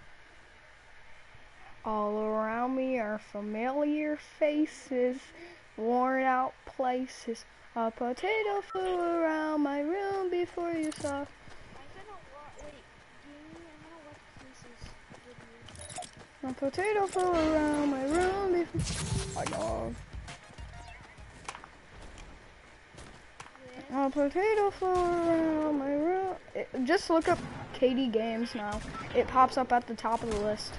All around me are familiar faces, worn out places. A potato flew around my room before you saw. I'm gonna wa- wait, Jamie, I'm gonna watch pieces with you. A potato flew around my room before. My dog. A potato flew around my room. It, just look up K D Games now. It pops up at the top of the list.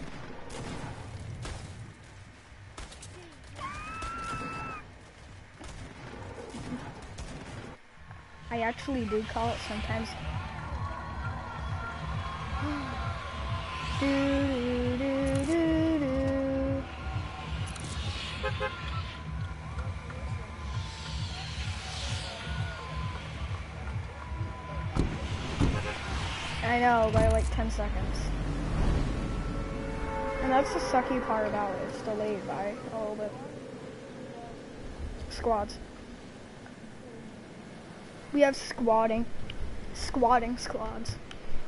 I actually do call it sometimes. do, do, do, do, do. I know, by like ten seconds. And that's the sucky part about it. It's delayed by a little bit. Squads. We have squatting. Squatting squads.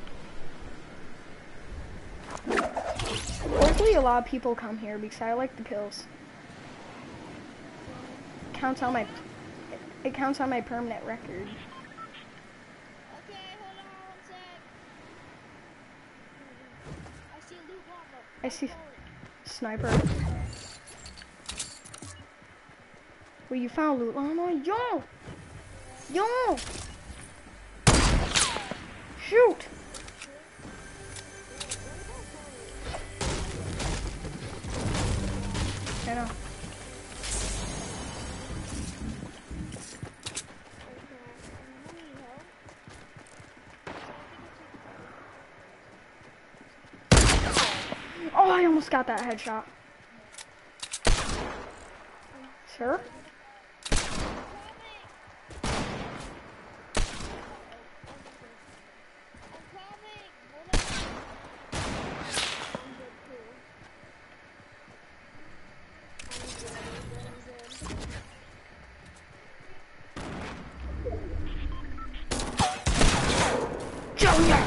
Hopefully a lot of people come here because I like the kills. It counts on my it counts on my permanent record. Okay, hold on one sec. I see loot lava. I see sniper. Wait, you found loot llama? Yo! Yo! Shoot! I know. Oh, I almost got that headshot. Sir? Junior!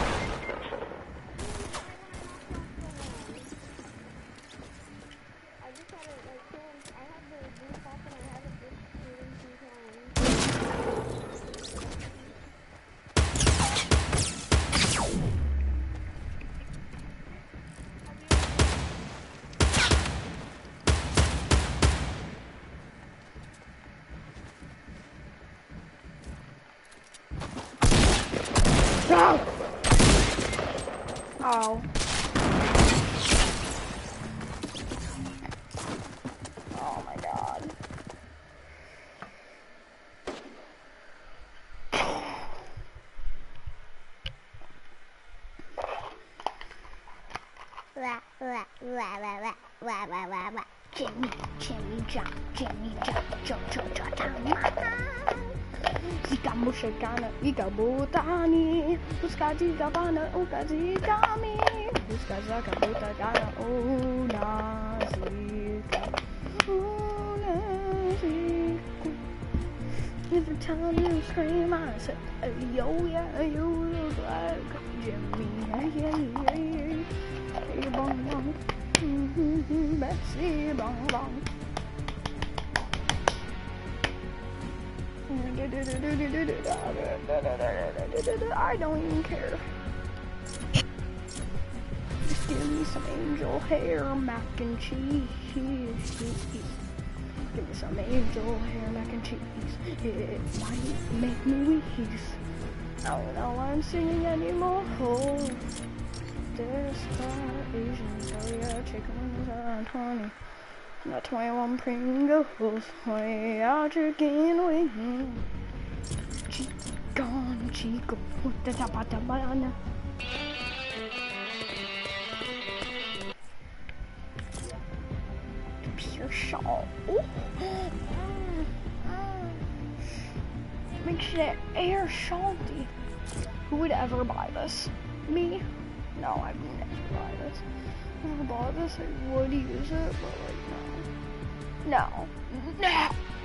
No! Oh. Oh my god. Wah, wah, wah, wah, wah, wah, wah, wah, wah. Jimmy, Jimmy, Jack, Jimmy, Jack, Jack, Jack, Jack, Jack. Jika musyikana, ika butani. Buska jika bana, uka jikami. Buska zaka butakana, una zika. Una zika. Every time you scream, I say, hey, yo, yeah, you look like Jimmy. Hey, hey, hey, hey, bong, bong. Mm-hmm, Betsy, bong, bong. I don't even care. Just give me some angel hair, mac and cheese. Give me some angel hair, mac and cheese. It might make me wheeze. I don't know why I'm singing anymore. Oh, this Asian, oh yeah, chicken wings are twenty. Not twenty-one Pringles. Oh yeah, chicken wings. Chicken, chico, the top of the banana. Pure salt. Ooh. Makes the air salty. Who would ever buy this? Me? No, I would never buy this. If I bought this, I would use it, but like, no. No. No!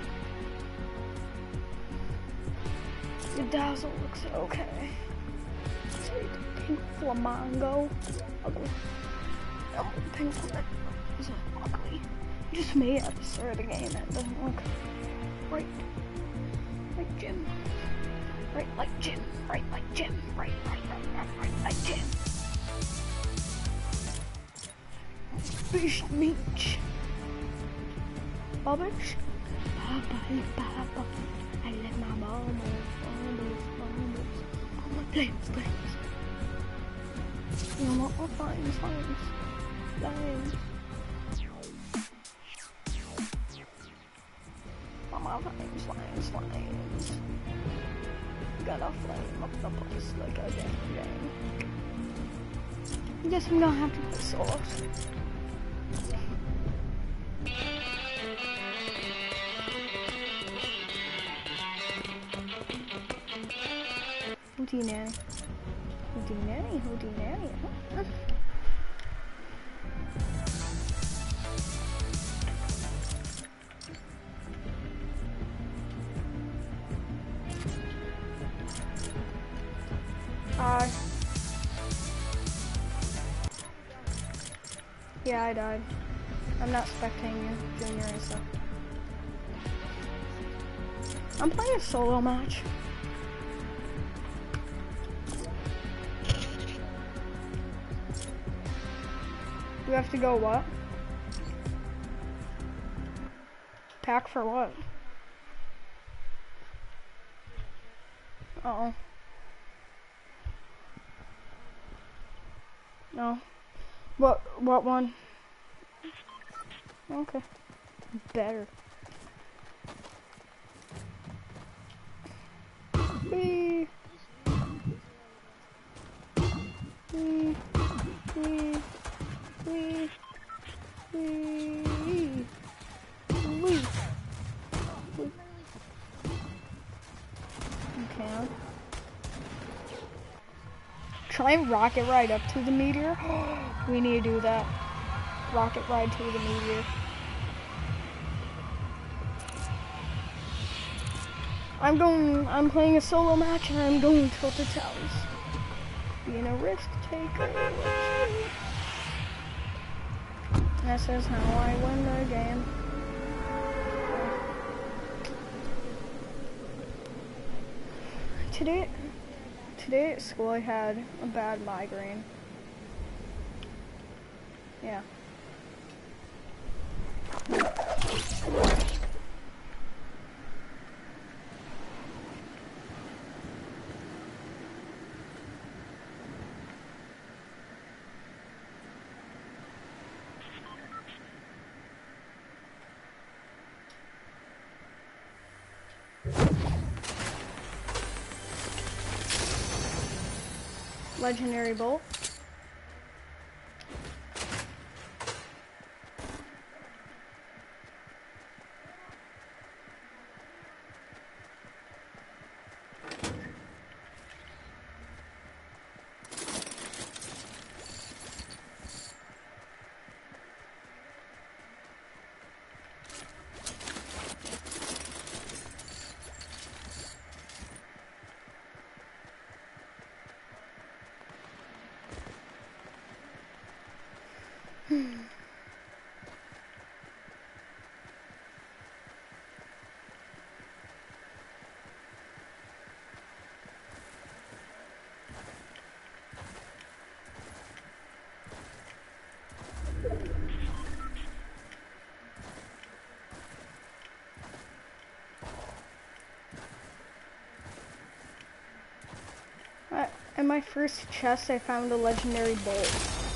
The dazzle looks okay. It's like the pink flamingo. Ugly. No, pink flamingo is ugly. You just made it at the start of the game and it doesn't look right. Like Jim. Right like Jim. Right like Jim. Right, right, right, right, right like Jim. Fish meat. Bubbles. Bubble, bubble. I let my bubbles, bubbles, bubbles. Mama, flames, flames. You know what? Oh, flames, flames. Flames. Mama, flames, flames, flames. Gotta flame up the place like a gang gang. I guess I'm gonna have to play solos. Houdini. Houdini, Houdini. Huh? Uh, yeah, I died. I'm not spectating you, Junior and stuff. I'm playing a solo match. We have to go what? Pack for what? Uh-oh. No. What, what one? Okay. Better. Wee. Wee. Wee. Wee. Wee. Wee. Okay. Try and rocket ride up to the meteor. We need to do that. Rocket ride to the meteor. I'm going, I'm playing a solo match and I'm going to Tilted Towers. Being a risk taker. This is how I win the game. Today, today at school I had a bad migraine. Yeah. Legendary Bolt. in my first chest, I found a legendary bolt.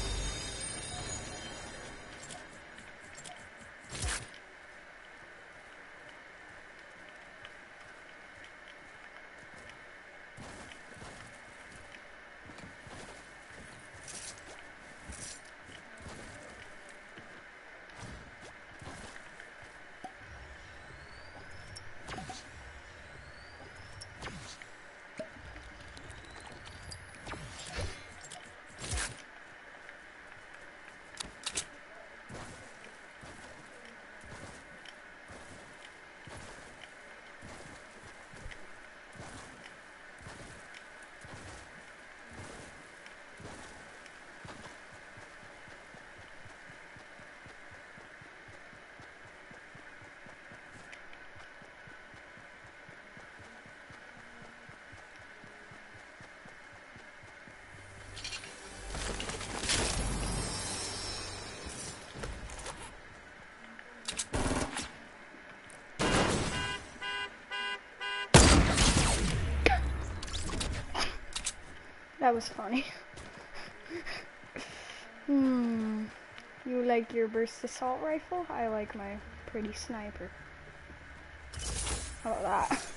That was funny. Hmm. You like your burst assault rifle? I like my pretty sniper. How about that?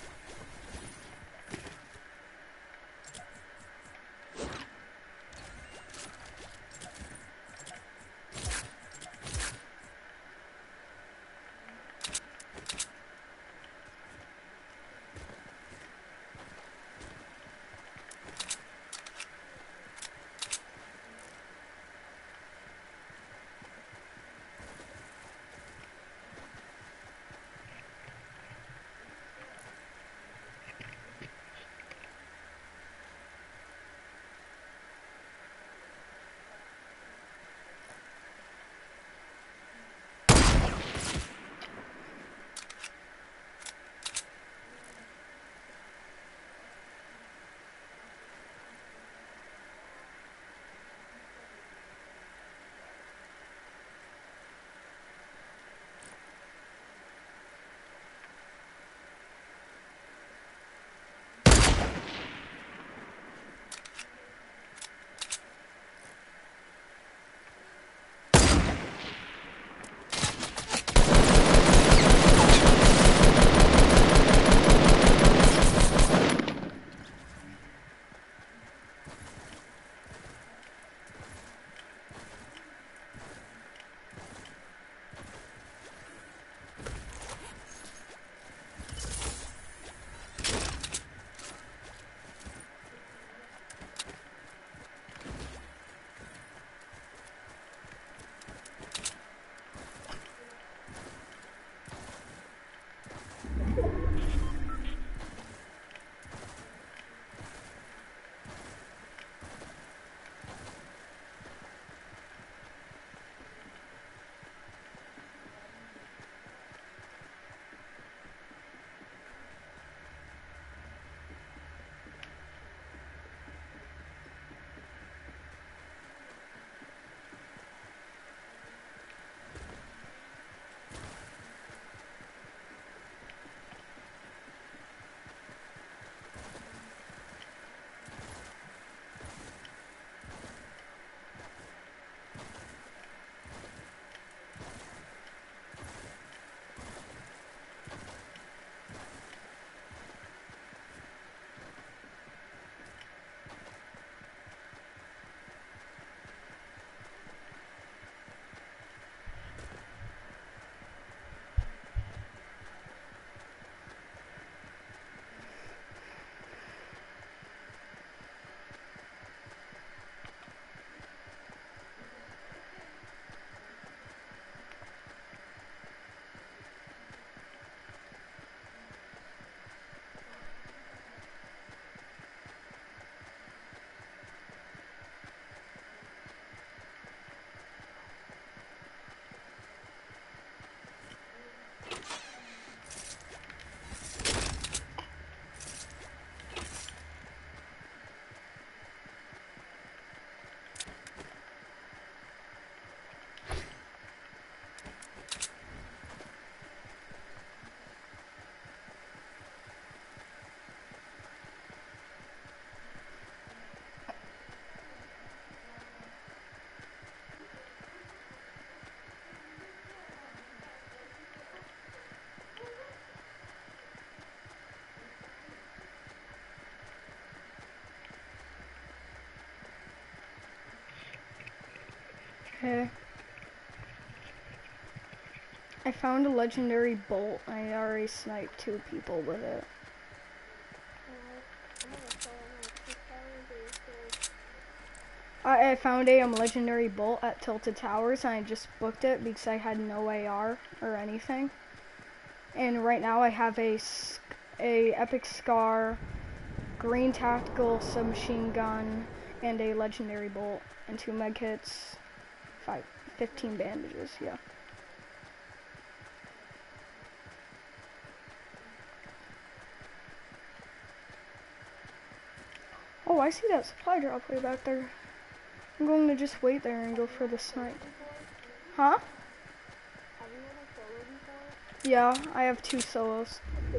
Okay. I found a legendary bolt. I already sniped two people with it. I, I found a um, legendary bolt at Tilted Towers, and I just booked it because I had no A R or anything. And right now I have a a epic scar, green tactical submachine gun, and a legendary bolt, and two med kits, five, fifteen bandages. Yeah. Oh, I see that supply drop way back there. I'm going to just wait there and go for the snipe. Huh? Yeah, I have two solos.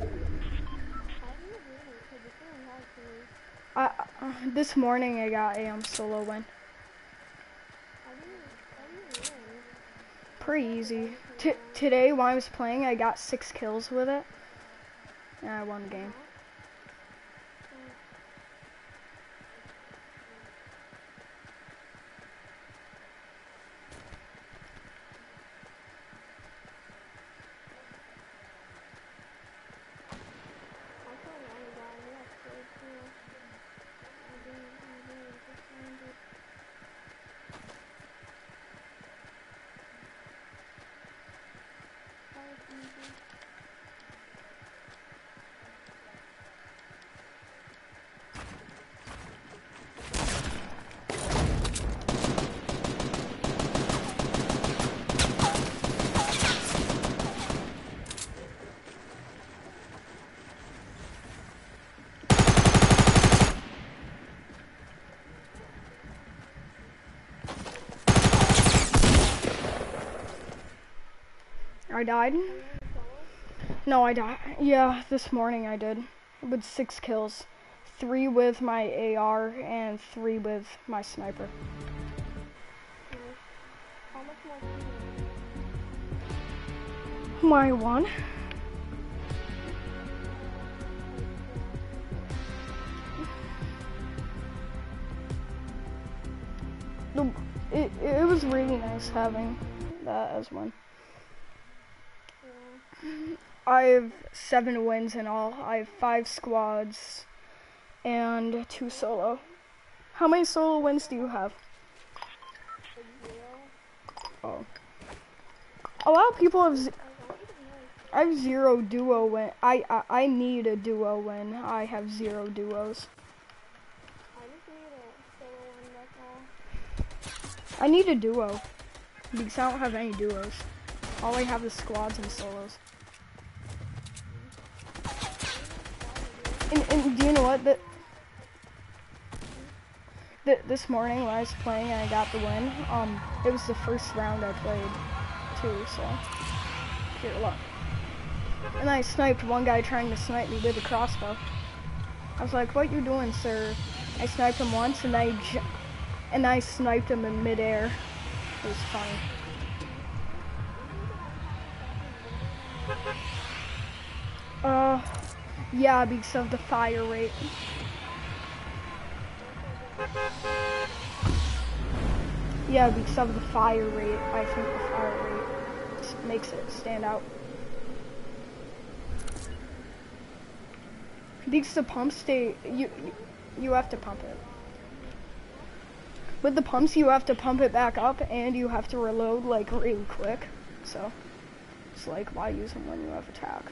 I, uh, this morning I got a um, solo win. Pretty easy. T today when I was playing, I got six kills with it, and I won the game. I died? No, I died. Yeah, this morning I did. With six kills. Three with my A R and three with my sniper. My one. It, it was really nice having that as one. I have seven wins in all. I have five squads and two solo. How many solo wins do you have? Oh. A lot of people have. Z I have zero duo win. I, I I need a duo win. I have zero duos. I need a duo because I don't have any duos. All I have is squads and solos. And, and do you know what? That th this morning when I was playing and I got the win, um, it was the first round I played too, so pure luck. And I sniped one guy trying to snipe me with a crossbow. I was like, "What you doing, sir?" I sniped him once, and I j and I sniped him in midair. It was funny. Uh, yeah, because of the fire rate. Yeah, because of the fire rate. I think the fire rate makes it stand out. Because the pumps stay, you, you have to pump it. With the pumps, you have to pump it back up, and you have to reload, like, really quick. So, it's like, why use them when you have attack?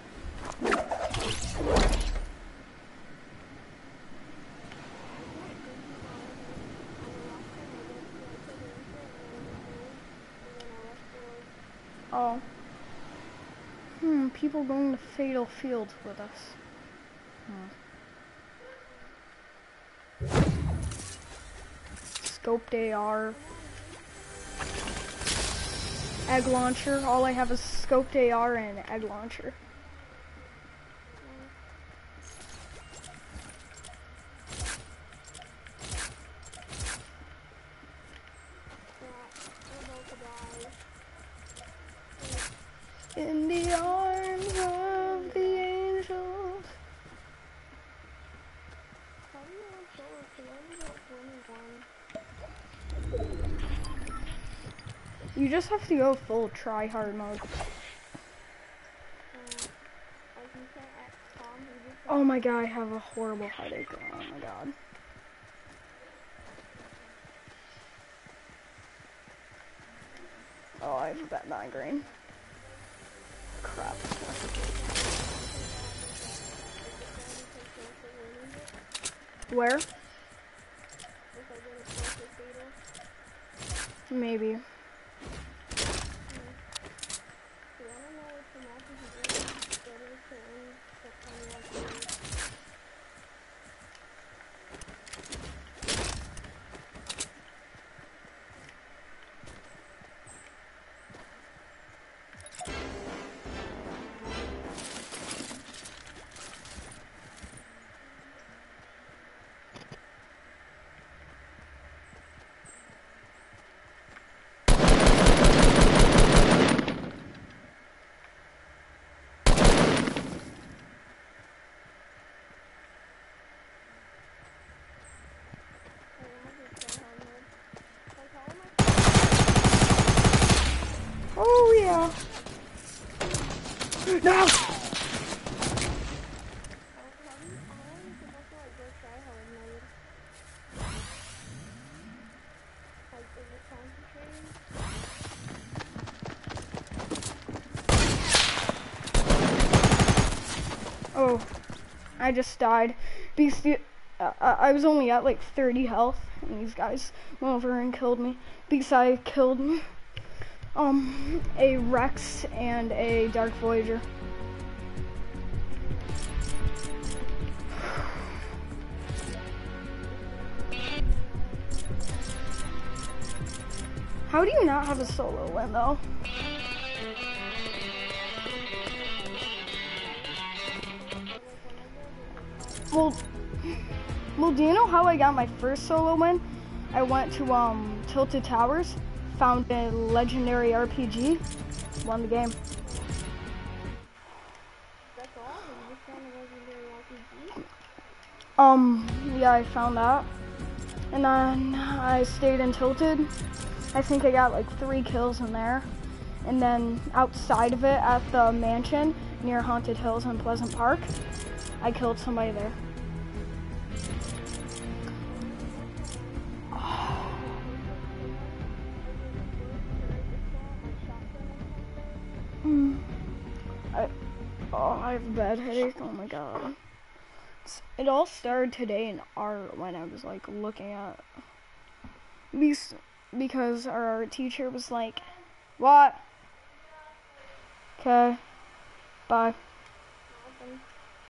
Oh. Hmm, people going to Fatal Field with us. Hmm. Scoped A R. Egg launcher. All I have is scoped A R and egg launcher. In the arms of the angels. You just have to go full try hard mode. Uh, like you can't act calm. You just Oh my god, I have a horrible headache. Oh my god. Oh, I have a bad migraine. Crap. Where? if I get a perfect data. Maybe. So I don't know what the map is doing. But it's the end that kind of wants to do. Oh yeah. No! Oh, I just died. These, uh, I was only at like thirty health, and these guys went over and killed me. These guys killed me. Um, a Rex and a Dark Voyager. How do you not have a solo win though? Well, well, do you know how I got my first solo win? I went to um Tilted Towers, found a legendary R P G, won the game. That's all? You just found a legendary R P G? Um, yeah, I found that. And then I stayed in Tilted. I think I got like three kills in there. And then outside of it at the mansion near Haunted Hills in Pleasant Park, I killed somebody there. Mm. I, oh, I have a bad headache. Oh my god. It's, it all started today in art when I was like looking at these because our art teacher was like, "What? Okay, bye."